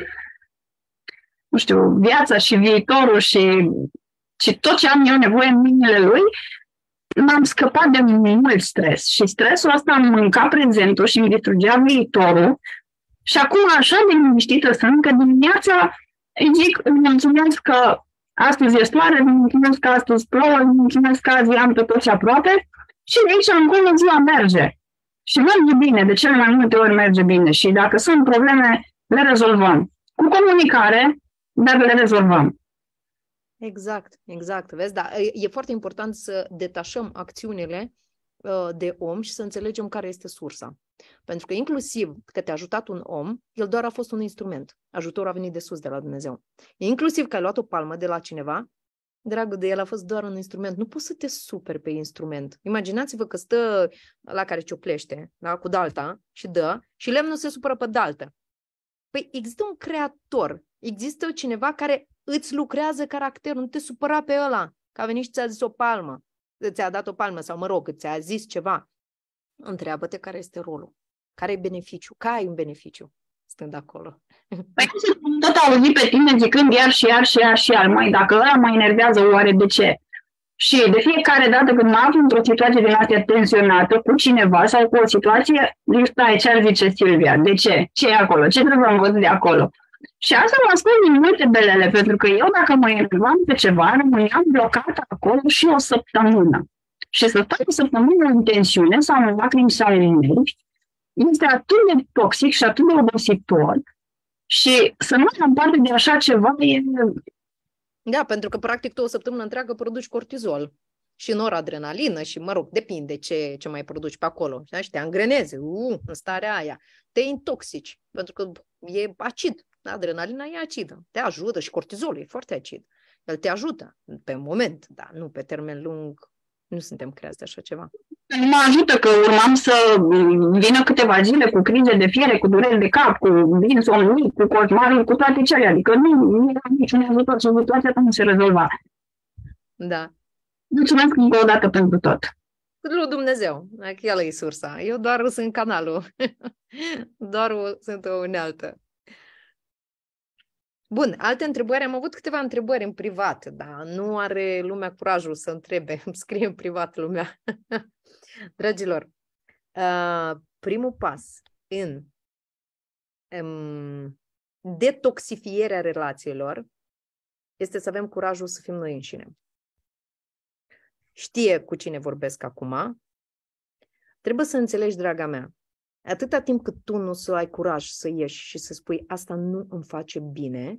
nu știu, viața și viitorul și, și tot ce am eu nevoie în mâinile lui, m-am scăpat de mult stres. Și stresul ăsta îmi mânca prezentul și îmi distrugea viitorul. Și acum așa de liniștită sunt că dimineața îi zic, îmi mulțumesc că astăzi e soare, îmi mulțumesc că astăzi plouă, îmi mulțumesc că azi am pe toți aproape și de aici încolo ziua merge. Și merge bine, de cele mai multe ori merge bine. Și dacă sunt probleme, le rezolvăm. Cu comunicare, dar le rezolvăm. Exact, exact. Vezi, da, e foarte important să detașăm acțiunile uh, de om și să înțelegem care este sursa. Pentru că inclusiv că te-a ajutat un om, el doar a fost un instrument. Ajutorul a venit de sus, de la Dumnezeu. Inclusiv că ai luat o palmă de la cineva, dragul de el a fost doar un instrument. Nu poți să te superi pe instrument. Imaginați-vă că stă la care cioplește, da, cu dalta și dă, și lemnul se supără pe daltă. Păi există un creator, există cineva care îți lucrează caracterul, nu te supăra pe ăla, că a venit și ți-a zis o palmă, ți-a dat o palmă sau, mă rog, ți-a zis ceva. Întreabă-te care este rolul, care e beneficiu, care ai un beneficiu stând acolo. Păi tot auzi pe tine zicând iar și iar și iar și iar, mai dacă ăla mă enervează, oare de ce? Și de fiecare dată când mă aflu într-o situație din astea tensionată cu cineva sau cu o situație, zic, stai, ce ar zice Silvia? De ce? Ce e acolo? Ce trebuie să învăț de acolo? Și asta mă spun din multe belele, pentru că eu dacă mă enervam pe ceva, rămâneam blocată acolo și o săptămână. Și să stai o săptămână în tensiune sau în lacrimi sau în nervi, este atât de toxic și atât de obositor. Și să nu am parte de așa ceva e... Da, pentru că practic tu o săptămână întreagă produci cortizol și noradrenalină și, mă rog, depinde ce, ce mai produci pe acolo. Și te angrenezi, uh, în starea aia. Te intoxici, pentru că e acid. Adrenalina e acidă. Te ajută și cortizolul e foarte acid. El te ajută pe moment, dar nu pe termen lung. Nu suntem creați de așa ceva. Mă ajută că urmam să vină câteva zile cu crize de fiere, cu dureri de cap, cu insomnii, cu coșmaruri, cu toate cele. Adică nu, nu era niciun ajutor și situația nu se rezolva. Da. Mulțumesc încă o dată pentru tot. Lui Dumnezeu. El e sursa. Eu doar sunt canalul. Doar o, sunt o unealtă. Bun, alte întrebări? Am avut câteva întrebări în privat, dar nu are lumea curajul să întrebe. Îmi scrie în privat lumea. Dragilor, uh, primul pas în um, detoxifierea relațiilor este să avem curajul să fim noi înșine. Știe cu cine vorbesc acum. Trebuie să înțelegi, draga mea, atâta timp cât tu nu să ai curaj să ieși și să spui asta nu îmi face bine,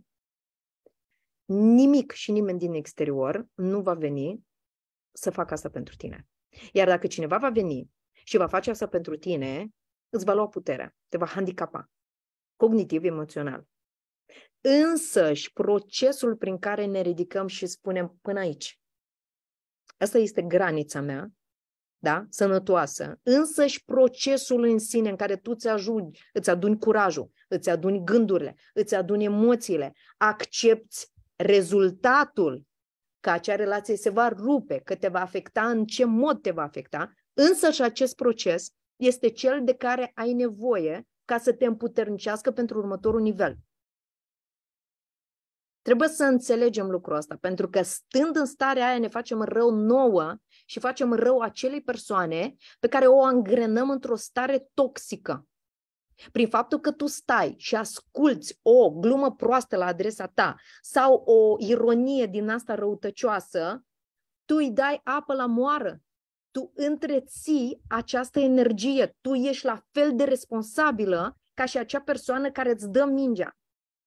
nimic și nimeni din exterior nu va veni să facă asta pentru tine. Iar dacă cineva va veni și va face asta pentru tine, îți va lua puterea, te va handicapa, cognitiv, emoțional. Însăși procesul prin care ne ridicăm și spunem până aici, asta este granița mea, da? Sănătoasă, însăși procesul în sine în care tu îți ajungi, îți aduni curajul, îți aduni gândurile, îți aduni emoțiile, accepti rezultatul că acea relație se va rupe, că te va afecta, în ce mod te va afecta, însăși acest proces este cel de care ai nevoie ca să te împuternicească pentru următorul nivel. Trebuie să înțelegem lucrul ăsta, pentru că stând în starea aia ne facem rău nouă și facem rău acelei persoane pe care o angrenăm într-o stare toxică. Prin faptul că tu stai și asculți o glumă proastă la adresa ta sau o ironie din asta răutăcioasă, tu îi dai apă la moară. Tu întreții această energie. Tu ești la fel de responsabilă ca și acea persoană care îți dă mingea.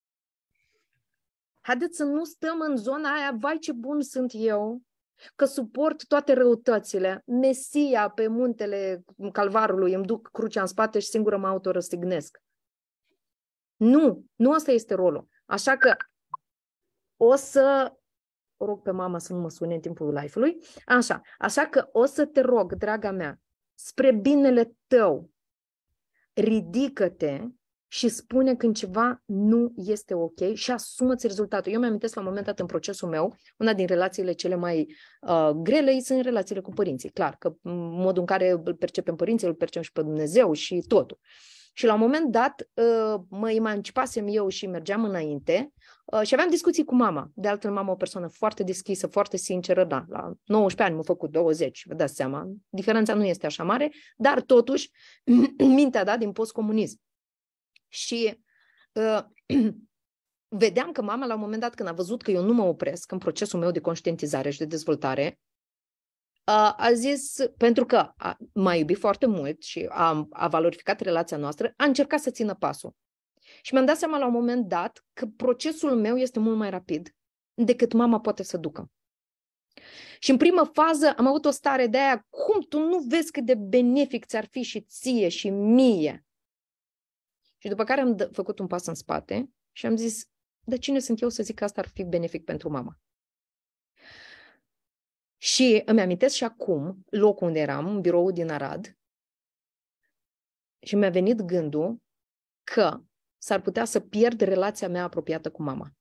Haideți să nu stăm în zona aia, vai ce bun sunt eu, că suport toate răutățile. Mesia pe muntele Calvarului, îmi duc crucea în spate și singură mă autorăstignesc. Nu, nu asta este rolul. Așa că o să o rog pe mama să nu mă sune în timpul live-ului. Așa, așa că o să te rog, draga mea, spre binele tău, ridică-te și spune când ceva nu este ok și asumă-ți rezultatul. Eu mi-amintesc la un moment dat în procesul meu, una din relațiile cele mai uh, grele sunt relațiile cu părinții. Clar, că modul în care îl percepem părinții, îl percepem și pe Dumnezeu și totul. Și la un moment dat uh, mă emancipasem eu și mergeam înainte uh, și aveam discuții cu mama. De altfel, mama o persoană foarte deschisă, foarte sinceră, da, la nouăsprezece ani m-a făcut douăzeci, vă dați seama. Diferența nu este așa mare, dar totuși mintea, da, din postcomunism. Și uh, vedeam că mama, la un moment dat, când a văzut că eu nu mă opresc în procesul meu de conștientizare și de dezvoltare, uh, a zis, pentru că a, m-a iubit foarte mult și a, a valorificat relația noastră, a încercat să țină pasul. Și mi-am dat seama la un moment dat că procesul meu este mult mai rapid decât mama poate să ducă. Și în primă fază am avut o stare de aia, cum tu nu vezi cât de benefic ți-ar fi și ție și mie? Și după care am d- făcut un pas în spate și am zis, de cine sunt eu să zic că asta ar fi benefic pentru mama? Și îmi amintesc și acum locul unde eram, în biroul din Arad, și mi-a venit gândul că s-ar putea să pierd relația mea apropiată cu mama.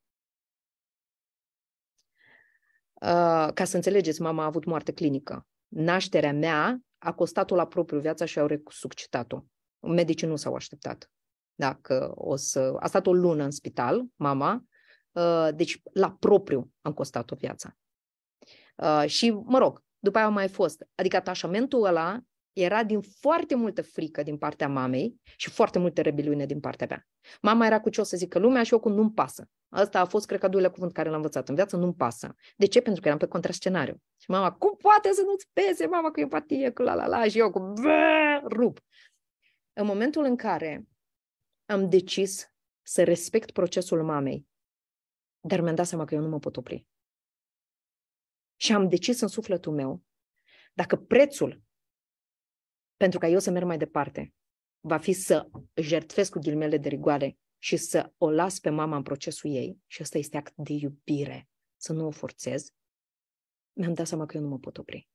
Uh, ca să înțelegeți, mama a avut moarte clinică. Nașterea mea a costat-o la propriu viața și au resuscitat-o. Medicii nu s-au așteptat. Dacă o să... A stat o lună în spital, mama, uh, deci la propriu am costat-o viața. Uh, și, mă rog, după aia a mai fost. Adică atașamentul ăla era din foarte multă frică din partea mamei și foarte multă rebeliune din partea mea. Mama era cu ce o să zică lumea și eu cu nu-mi pasă. Asta a fost, cred că, al doilea cuvânt care l-am învățat în viață, nu-mi pasă. De ce? Pentru că eram pe contrascenariu. Și mama, cum poate să nu-ți pese, mama, cu empatie, cu la la la, și eu cu bă, rup. În momentul în care am decis să respect procesul mamei, dar mi-am dat seama că eu nu mă pot opri. Și am decis în sufletul meu, dacă prețul pentru ca eu să merg mai departe va fi să jertfesc cu ghilimele de rigoare și să o las pe mama în procesul ei, și ăsta este act de iubire, să nu o forțez, mi-am dat seama că eu nu mă pot opri.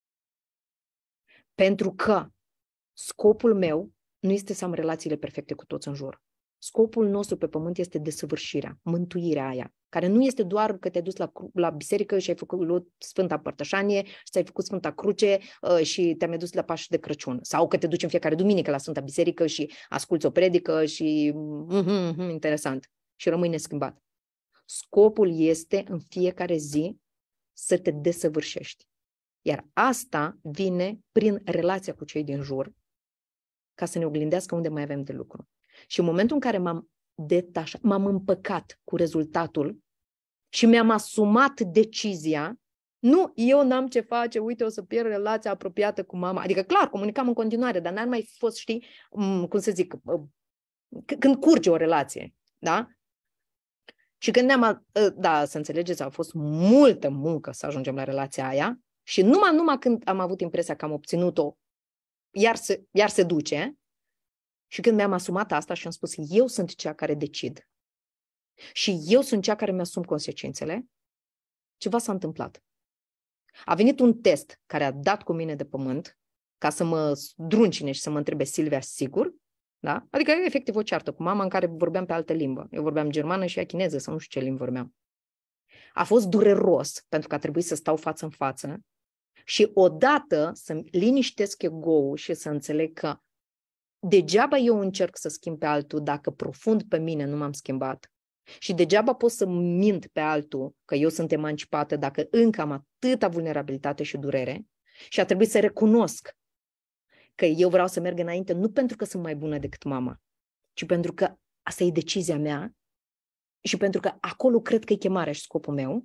Pentru că scopul meu nu este să am relațiile perfecte cu toți în jur. Scopul nostru pe pământ este desăvârșirea, mântuirea aia, care nu este doar că te-ai dus la, la biserică și ai făcut Sfânta Părtășanie și ți-ai făcut Sfânta Cruce uh, și te-ai dus la Paști de Crăciun. Sau că te duci în fiecare duminică la Sfânta Biserică și asculți o predică și mm-hmm, mm, interesant și rămâi neschimbat. Scopul este în fiecare zi să te desăvârșești. Iar asta vine prin relația cu cei din jur, ca să ne oglindească unde mai avem de lucru. Și în momentul în care m-am detașat, m-am împăcat cu rezultatul și mi-am asumat decizia. Nu, eu n-am ce face, uite, o să pierd relația apropiată cu mama. Adică, clar, comunicam în continuare, dar n-ar mai fost, știi, cum să zic, când curge o relație, da? Și când ne-am, da, să înțelegeți, a fost multă muncă să ajungem la relația aia și numai, numai când am avut impresia că am obținut-o, iar se, iar se duce, și când mi-am asumat asta și am spus, eu sunt cea care decid și eu sunt cea care mi-asum consecințele, ceva s-a întâmplat. A venit un test care a dat cu mine de pământ ca să mă druncine și să mă întrebe, Silvia, sigur? Da? Adică efectiv o ceartă cu mama în care vorbeam pe altă limbă. Eu vorbeam germană și ea chineză, sau nu știu ce limbă vorbeam. A fost dureros pentru că a trebuit să stau față în față și odată să-mi liniștesc ego-ul și să înțeleg că degeaba eu încerc să schimb pe altul dacă profund pe mine nu m-am schimbat. Și degeaba pot să mint pe altul că eu sunt emancipată dacă încă am atâta vulnerabilitate și durere și a trebuit să recunosc că eu vreau să merg înainte nu pentru că sunt mai bună decât mama, ci pentru că asta e decizia mea și pentru că acolo cred că e chemarea și scopul meu.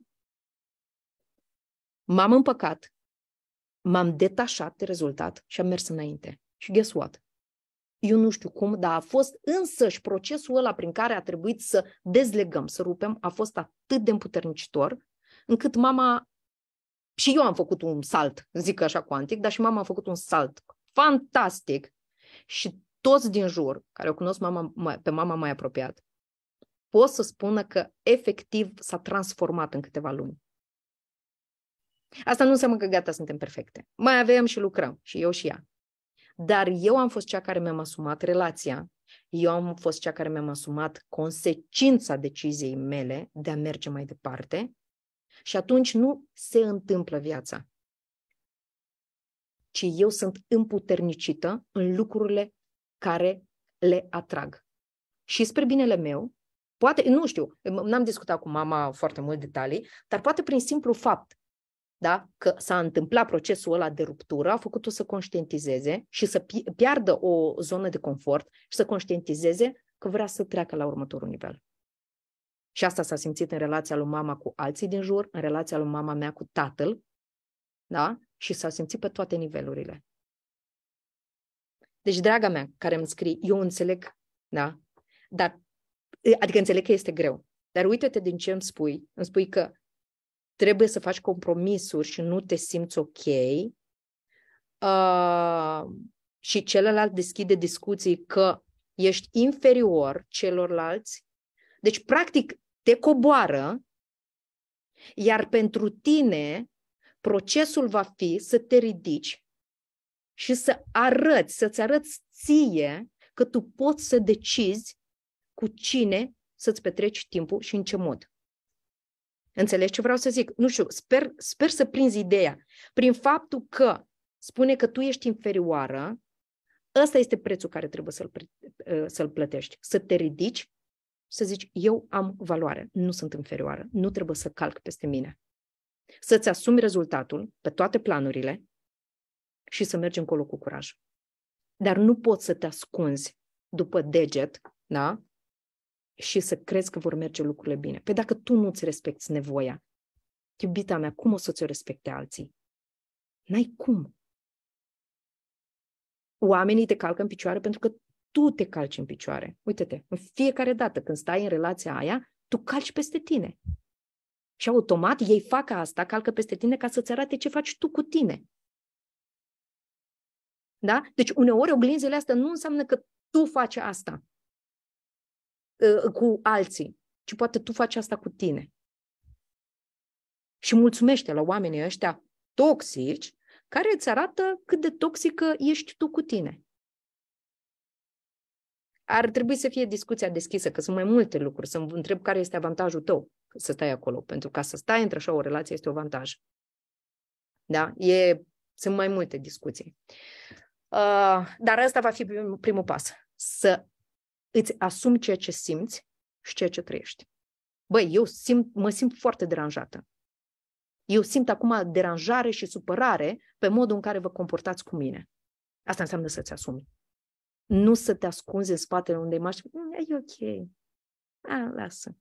M-am împăcat, m-am detașat de rezultat și am mers înainte. Și guess what? Eu nu știu cum, dar a fost însăși procesul ăla prin care a trebuit să dezlegăm, să rupem, a fost atât de împuternicitor, încât mama, și eu am făcut un salt, zic așa cuantic, dar și mama a făcut un salt fantastic și toți din jur, care o cunosc mama, pe mama mai apropiat, pot să spună că efectiv s-a transformat în câteva luni. Asta nu înseamnă că gata, suntem perfecte. Mai avem și lucrăm, și eu și ea. Dar eu am fost cea care mi-am asumat relația, eu am fost cea care mi-am asumat consecința deciziei mele de a merge mai departe și atunci nu se întâmplă viața, ci eu sunt împuternicită în lucrurile care le atrag. Și spre binele meu, poate, nu știu, n-am discutat cu mama foarte mult detalii, dar poate prin simplu fapt, da? Că s-a întâmplat procesul ăla de ruptură, a făcut-o să conștientizeze și să piardă o zonă de confort și să conștientizeze că vrea să treacă la următorul nivel. Și asta s-a simțit în relația lui mama cu alții din jur, în relația lui mama mea cu tatăl, da? Și s-a simțit pe toate nivelurile. Deci, draga mea, care îmi scrie, eu înțeleg, da? Dar, adică înțeleg că este greu. Dar uite-te din ce îmi spui. Îmi spui că trebuie să faci compromisuri și nu te simți ok. Uh, și celălalt deschide discuții că ești inferior celorlalți. Deci, practic, te coboară, iar pentru tine procesul va fi să te ridici și să arăți, să-ți arăți ție că tu poți să decizi cu cine să-ți petreci timpul și în ce mod. Înțelegi ce vreau să zic? Nu știu, sper, sper să prinzi ideea. Prin faptul că spune că tu ești inferioară, ăsta este prețul care trebuie să-l, să-l plătești. Să te ridici, să zici, eu am valoare, nu sunt inferioară, nu trebuie să calc peste mine. Să-ți asumi rezultatul pe toate planurile și să mergi încolo cu curaj. Dar nu poți să te ascunzi după deget, da? Și să crezi că vor merge lucrurile bine. Păi dacă tu nu-ți respecti nevoia, iubita mea, cum o să ți-o respecte alții? N-ai cum. Oamenii te calcă în picioare pentru că tu te calci în picioare. Uite-te, în fiecare dată când stai în relația aia, tu calci peste tine. Și automat ei fac asta, calcă peste tine ca să-ți arate ce faci tu cu tine. Da? Deci uneori oglinzile astea nu înseamnă că tu faci asta cu alții, ci poate tu faci asta cu tine. Și mulțumește la oamenii ăștia toxici care îți arată cât de toxică ești tu cu tine. Ar trebui să fie discuția deschisă, că sunt mai multe lucruri, să întreb care este avantajul tău să stai acolo, pentru ca să stai într așa o relație este un avantaj. Da? E, sunt mai multe discuții. Uh, dar ăsta va fi primul, primul pas. Să îți asumi ceea ce simți și ceea ce trăiești. Băi, eu simt, mă simt foarte deranjată. Eu simt acum deranjare și supărare pe modul în care vă comportați cu mine. Asta înseamnă să-ți asumi. Nu să te ascunzi în spatele unde imași, e ok. A, lasă.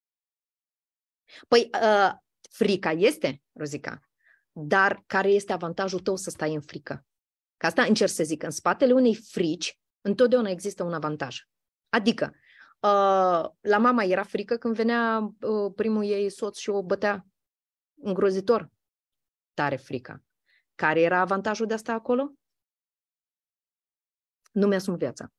Păi, uh, frica este, Rozica, dar care este avantajul tău să stai în frică? Că asta încerc să zic, în spatele unei frici, întotdeauna există un avantaj. Adică, uh, la mama era frică când venea uh, primul ei soț și o bătea îngrozitor. Tare frică. Care era avantajul de asta acolo? Nu mi-asum viața.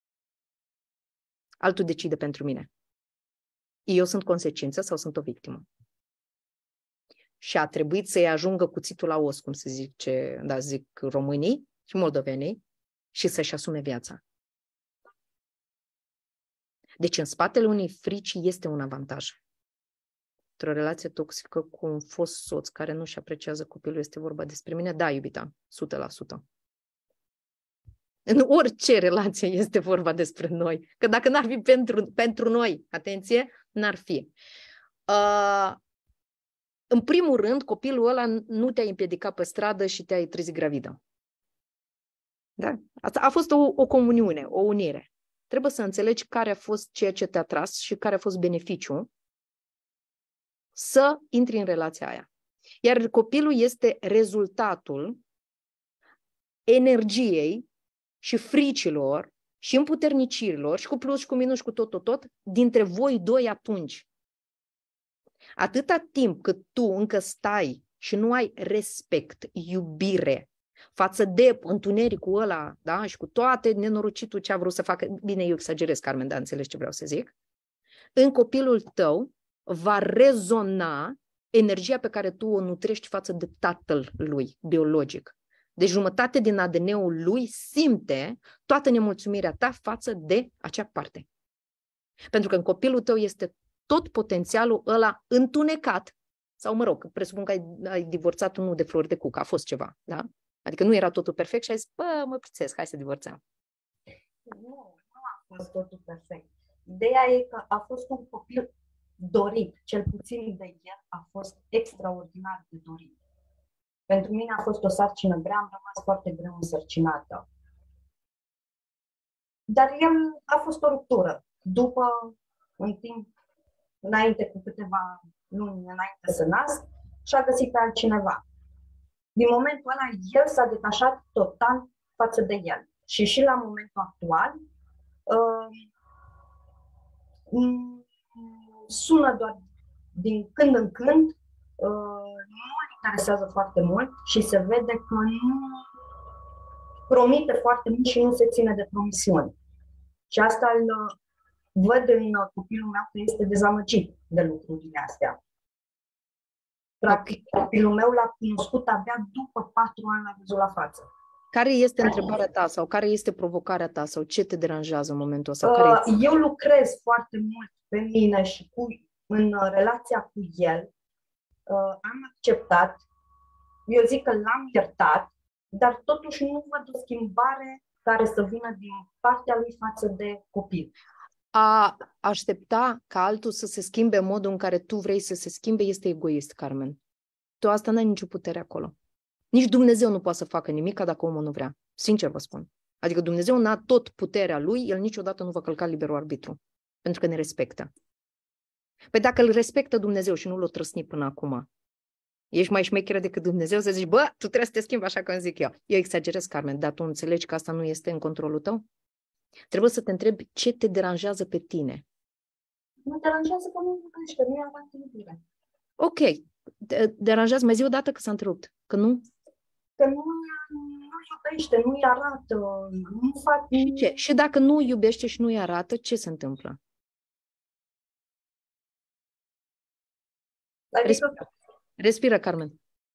Altul decide pentru mine. Eu sunt consecință sau sunt o victimă? Și a trebuit să-i ajungă cuțitul la os, cum se zice, da, zic românii și moldovenii, și să-și asume viața. Deci în spatele unei frici este un avantaj. Într-o relație toxică cu un fost soț care nu-și apreciază copilul, este vorba despre mine? Da, iubita, o sută la sută. În orice relație este vorba despre noi. Că dacă n-ar fi pentru, pentru noi, atenție, n-ar fi. Uh, în primul rând, copilul ăla nu te-a împiedicat pe stradă și te-ai trezit gravidă. Da? Asta a fost o, o comuniune, o unire. Trebuie să înțelegi care a fost ceea ce te-a tras și care a fost beneficiul să intri în relația aia. Iar copilul este rezultatul energiei și fricilor și împuternicirilor și cu plus și cu minus și cu tot, tot, tot dintre voi doi atunci. Atâta timp cât tu încă stai și nu ai respect, iubire față de întunericul ăla, da, și cu toate nenorocitul ce a vrut să facă, bine, eu exagerez, Carmen, dar înțelegi ce vreau să zic, în copilul tău va rezona energia pe care tu o nutrești față de tatăl lui biologic. Deci jumătate din A D N-ul lui simte toată nemulțumirea ta față de acea parte. Pentru că în copilul tău este tot potențialul ăla întunecat, sau mă rog, presupun că ai, ai divorțat unul de flori de cuc, a fost ceva, da? Adică nu era totul perfect și ai zis, bă, mă prițesc, hai să divorțăm. Nu, nu a fost totul perfect. Ideea e că a fost un copil dorit, cel puțin de el a fost extraordinar de dorit. Pentru mine a fost o sarcină grea, am rămas foarte greu însărcinată. Dar el a fost o ruptură. După un timp, înainte cu câteva luni înainte să nasc, și-a găsit pe altcineva. Din momentul ăla, el s-a detașat total față de el. Și și la momentul actual, uh, sună doar din când în când, uh, nu îl interesează foarte mult și se vede că nu promite foarte mult și nu se ține de promisiuni. Și asta îl văd în copilul meu că este dezamăgit de lucrurile astea. Practic, copilul meu l-a cunoscut abia după patru ani, l-a văzut la față. Care este întrebarea ta sau care este provocarea ta sau ce te deranjează în momentul ăsta? Care uh, eu lucrez foarte mult pe mine și cu, în relația cu el. Uh, am acceptat, eu zic că l-am iertat, dar totuși nu văd o schimbare care să vină din partea lui față de copil. A aștepta ca altul să se schimbe în modul în care tu vrei să se schimbe este egoist, Carmen. Tu asta n-ai nicio putere acolo. Nici Dumnezeu nu poate să facă nimic dacă omul nu vrea. Sincer vă spun. Adică Dumnezeu n-a tot puterea lui, el niciodată nu va călca liberul arbitru. Pentru că ne respectă. Păi dacă îl respectă Dumnezeu și nu l-o trăsni până acum, ești mai șmecheră decât Dumnezeu să zici, bă, tu trebuie să te schimbi așa cum zic eu. Eu exagerez, Carmen, dar tu înțelegi că asta nu este în controlul tău? Trebuie să te întrebi ce te deranjează pe tine. Mă deranjează că nu iubește, nu arată iubire. Ok. Te deranjează, mai zi o dată că s-a întrerupt. Că nu? Că nu, nu iubește, nu-i arată, nu face... Și ce? Și dacă nu iubește și nu-i arată, ce se întâmplă? Adică... Respiră. Respiră, Carmen.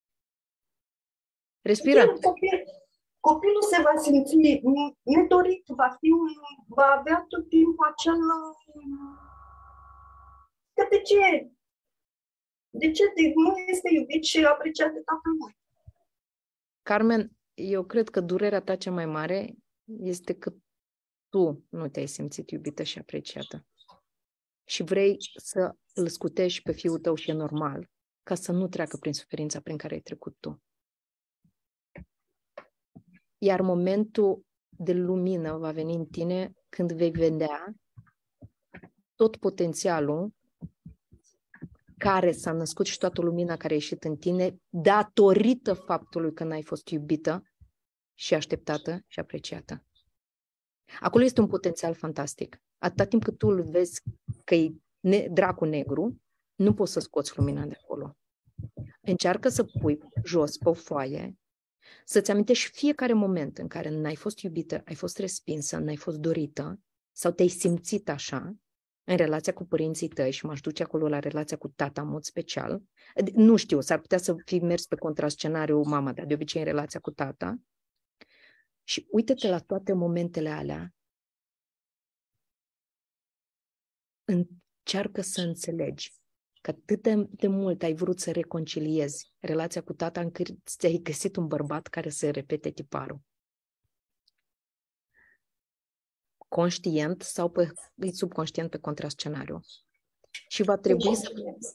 Respiră. Copil, copilul se va simți nedorit, va, fi un, va avea tot timpul acel... Că de ce? De ce de, nu este iubit și apreciat de tatăl lui? Carmen, eu cred că durerea ta cea mai mare este că tu nu te-ai simțit iubită și apreciată. Și vrei să îl scutești pe fiul tău și e normal, ca să nu treacă prin suferința prin care ai trecut tu. Iar momentul de lumină va veni în tine când vei vedea tot potențialul care s-a născut și toată lumina care a ieșit în tine datorită faptului că n-ai fost iubită și așteptată și apreciată. Acolo este un potențial fantastic. Atâta timp cât tu îl vezi că e ne- dracu negru, nu poți să scoți lumina de acolo. Încearcă să pui jos pe o foaie, să-ți amintești fiecare moment în care n-ai fost iubită, ai fost respinsă, n-ai fost dorită sau te-ai simțit așa în relația cu părinții tăi și m-aș duce acolo la relația cu tata în mod special. Nu știu, s-ar putea să fi mers pe contrascenariu mama, dar de obicei în relația cu tata. Și uite-te la toate momentele alea. Încearcă să înțelegi că atât de, de mult ai vrut să reconciliezi relația cu tata încât ți-ai găsit un bărbat care să repete tiparul. Conștient sau pe, subconștient pe contrascenariu. Și va trebui să...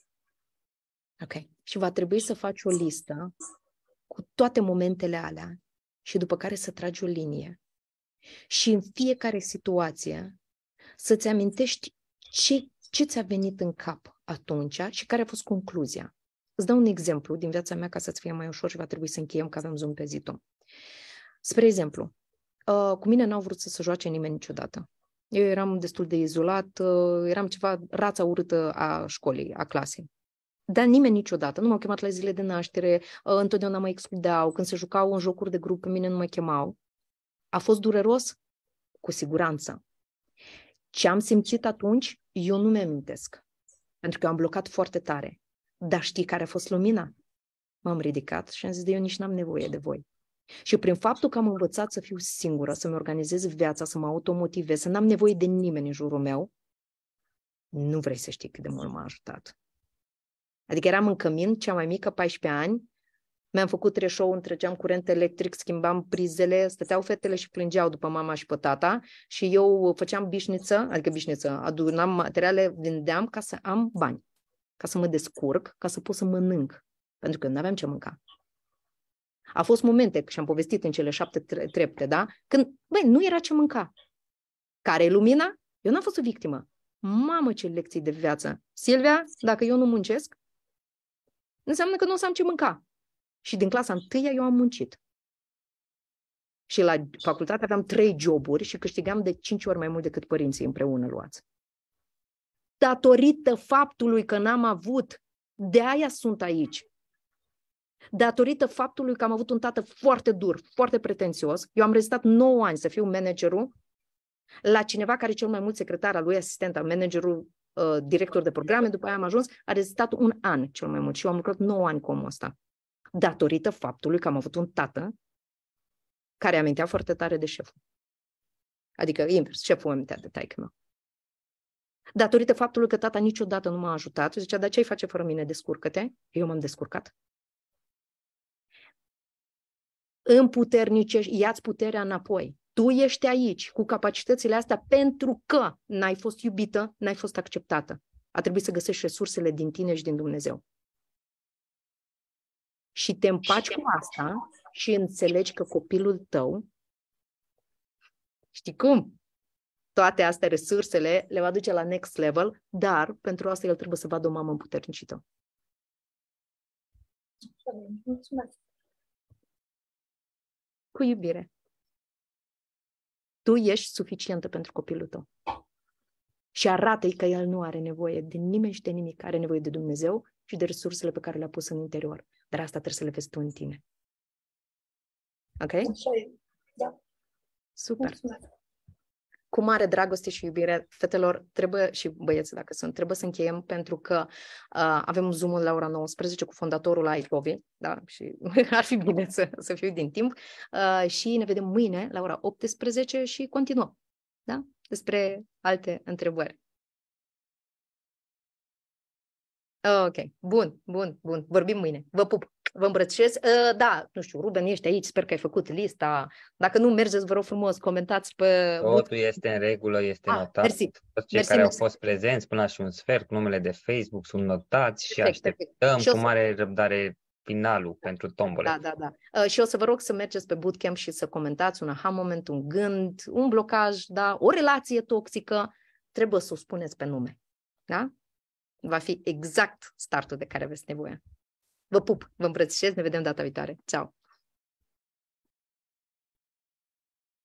Ok. Și va trebui să faci o listă cu toate momentele alea și după care să tragi o linie. Și în fiecare situație să-ți amintești ce, ce ți-a venit în cap atunci și care a fost concluzia. Îți dau un exemplu din viața mea ca să-ți fie mai ușor și va trebui să încheiem că avem Zoom pe zi-o. Spre exemplu, uh, cu mine n-au vrut să se joace nimeni niciodată. Eu eram destul de izolat, uh, eram ceva rața urâtă a școlii, a clasei. Dar nimeni niciodată. Nu m-au chemat la zile de naștere, uh, întotdeauna mă excludeau, când se jucau în jocuri de grup pe mine nu mă chemau. A fost dureros? Cu siguranță. Ce am simțit atunci, eu nu mi-amintesc. Pentru că eu am blocat foarte tare. Dar știi care a fost lumina? M-am ridicat și am zis de eu nici n-am nevoie de voi. Și prin faptul că am învățat să fiu singură, să-mi organizez viața, să mă automotivez, să n-am nevoie de nimeni în jurul meu, nu vrei să știi cât de mult m-a ajutat. Adică eram în cămin, cea mai mică, paisprezece ani, mi-am făcut reșou, întregeam curent electric, schimbam prizele, stăteau fetele și plângeau după mama și pe tata și eu făceam bișniță, adică bișniță, adunam materiale, vindeam ca să am bani, ca să mă descurc, ca să pot să mănânc, pentru că nu aveam ce mânca. A fost momente, și am povestit în cele șapte trepte, da? Când, băi, nu era ce mânca. Care e lumina? Eu n-am fost o victimă. Mamă, ce lecții de viață. Silvia, dacă eu nu muncesc, înseamnă că nu o să am ce mânca. Și din clasa întâia eu am muncit. Și la facultate aveam trei joburi și câștigam de cinci ori mai mult decât părinții împreună luați. Datorită faptului că n-am avut, de aia sunt aici. Datorită faptului că am avut un tată foarte dur, foarte pretențios, eu am rezistat nouă ani să fiu managerul la cineva care e cel mai mult secretar al lui, asistent al managerul, uh, director de programe, după aia am ajuns, a rezistat un an cel mai mult și eu am lucrat nouă ani cu omul ăsta. Datorită faptului că am avut un tată care amintea foarte tare de șeful. Adică invers, șeful amintea de taică-meu. Datorită faptului că tata niciodată nu m-a ajutat, zicea, dar ce-ai face fără mine, descurcă-te? Eu m-am descurcat. Împuternicești, ia-ți puterea înapoi. Tu ești aici cu capacitățile astea pentru că n-ai fost iubită, n-ai fost acceptată. A trebuit să găsești resursele din tine și din Dumnezeu. Și te împaci cu asta și înțelegi că copilul tău, știi cum? Toate astea resursele le va duce la next level, dar pentru asta el trebuie să vadă o mamă împuternicită. Mulțumesc. Cu iubire. Tu ești suficientă pentru copilul tău. Și arată-i că el nu are nevoie de nimeni și de nimic. Are nevoie de Dumnezeu și de resursele pe care le-a pus în interior. Dar asta trebuie să le vezi tu în tine. Ok? Așa e. Da. Super. Mulțumesc. Cu mare dragoste și iubire, fetelor, trebuie, și băieți dacă sunt, trebuie să încheiem pentru că uh, avem Zoom-ul la ora nouăsprezece cu fondatorul I Love You, da? Și ar fi bine să, să fiu din timp. Uh, și ne vedem mâine la ora optsprezece și continuăm, da? Despre alte întrebări. Ok, bun, bun, bun. Vorbim mâine. Vă pup, vă îmbrățișez. Uh, da, nu știu, Ruben, ești aici, sper că ai făcut lista. Dacă nu mergeți, vă rog frumos, comentați pe... Totul este în regulă, este ah, notat. Mersi. Toți cei Mersi, care mersi. au fost prezenți până la și un sfert, cu numele de Facebook, sunt notați și Perfect, așteptăm perfect. Și o cu să- mare răbdare finalul pentru tombole. Da, da, da. Uh, și o să vă rog să mergeți pe bootcamp și să comentați un aha moment, un gând, un blocaj, da, o relație toxică. trebuie să o spuneți pe nume. Da? Va fi exact startul de care aveți nevoie. Vă pup, vă îmbrățișez, ne vedem data viitoare. Ceau!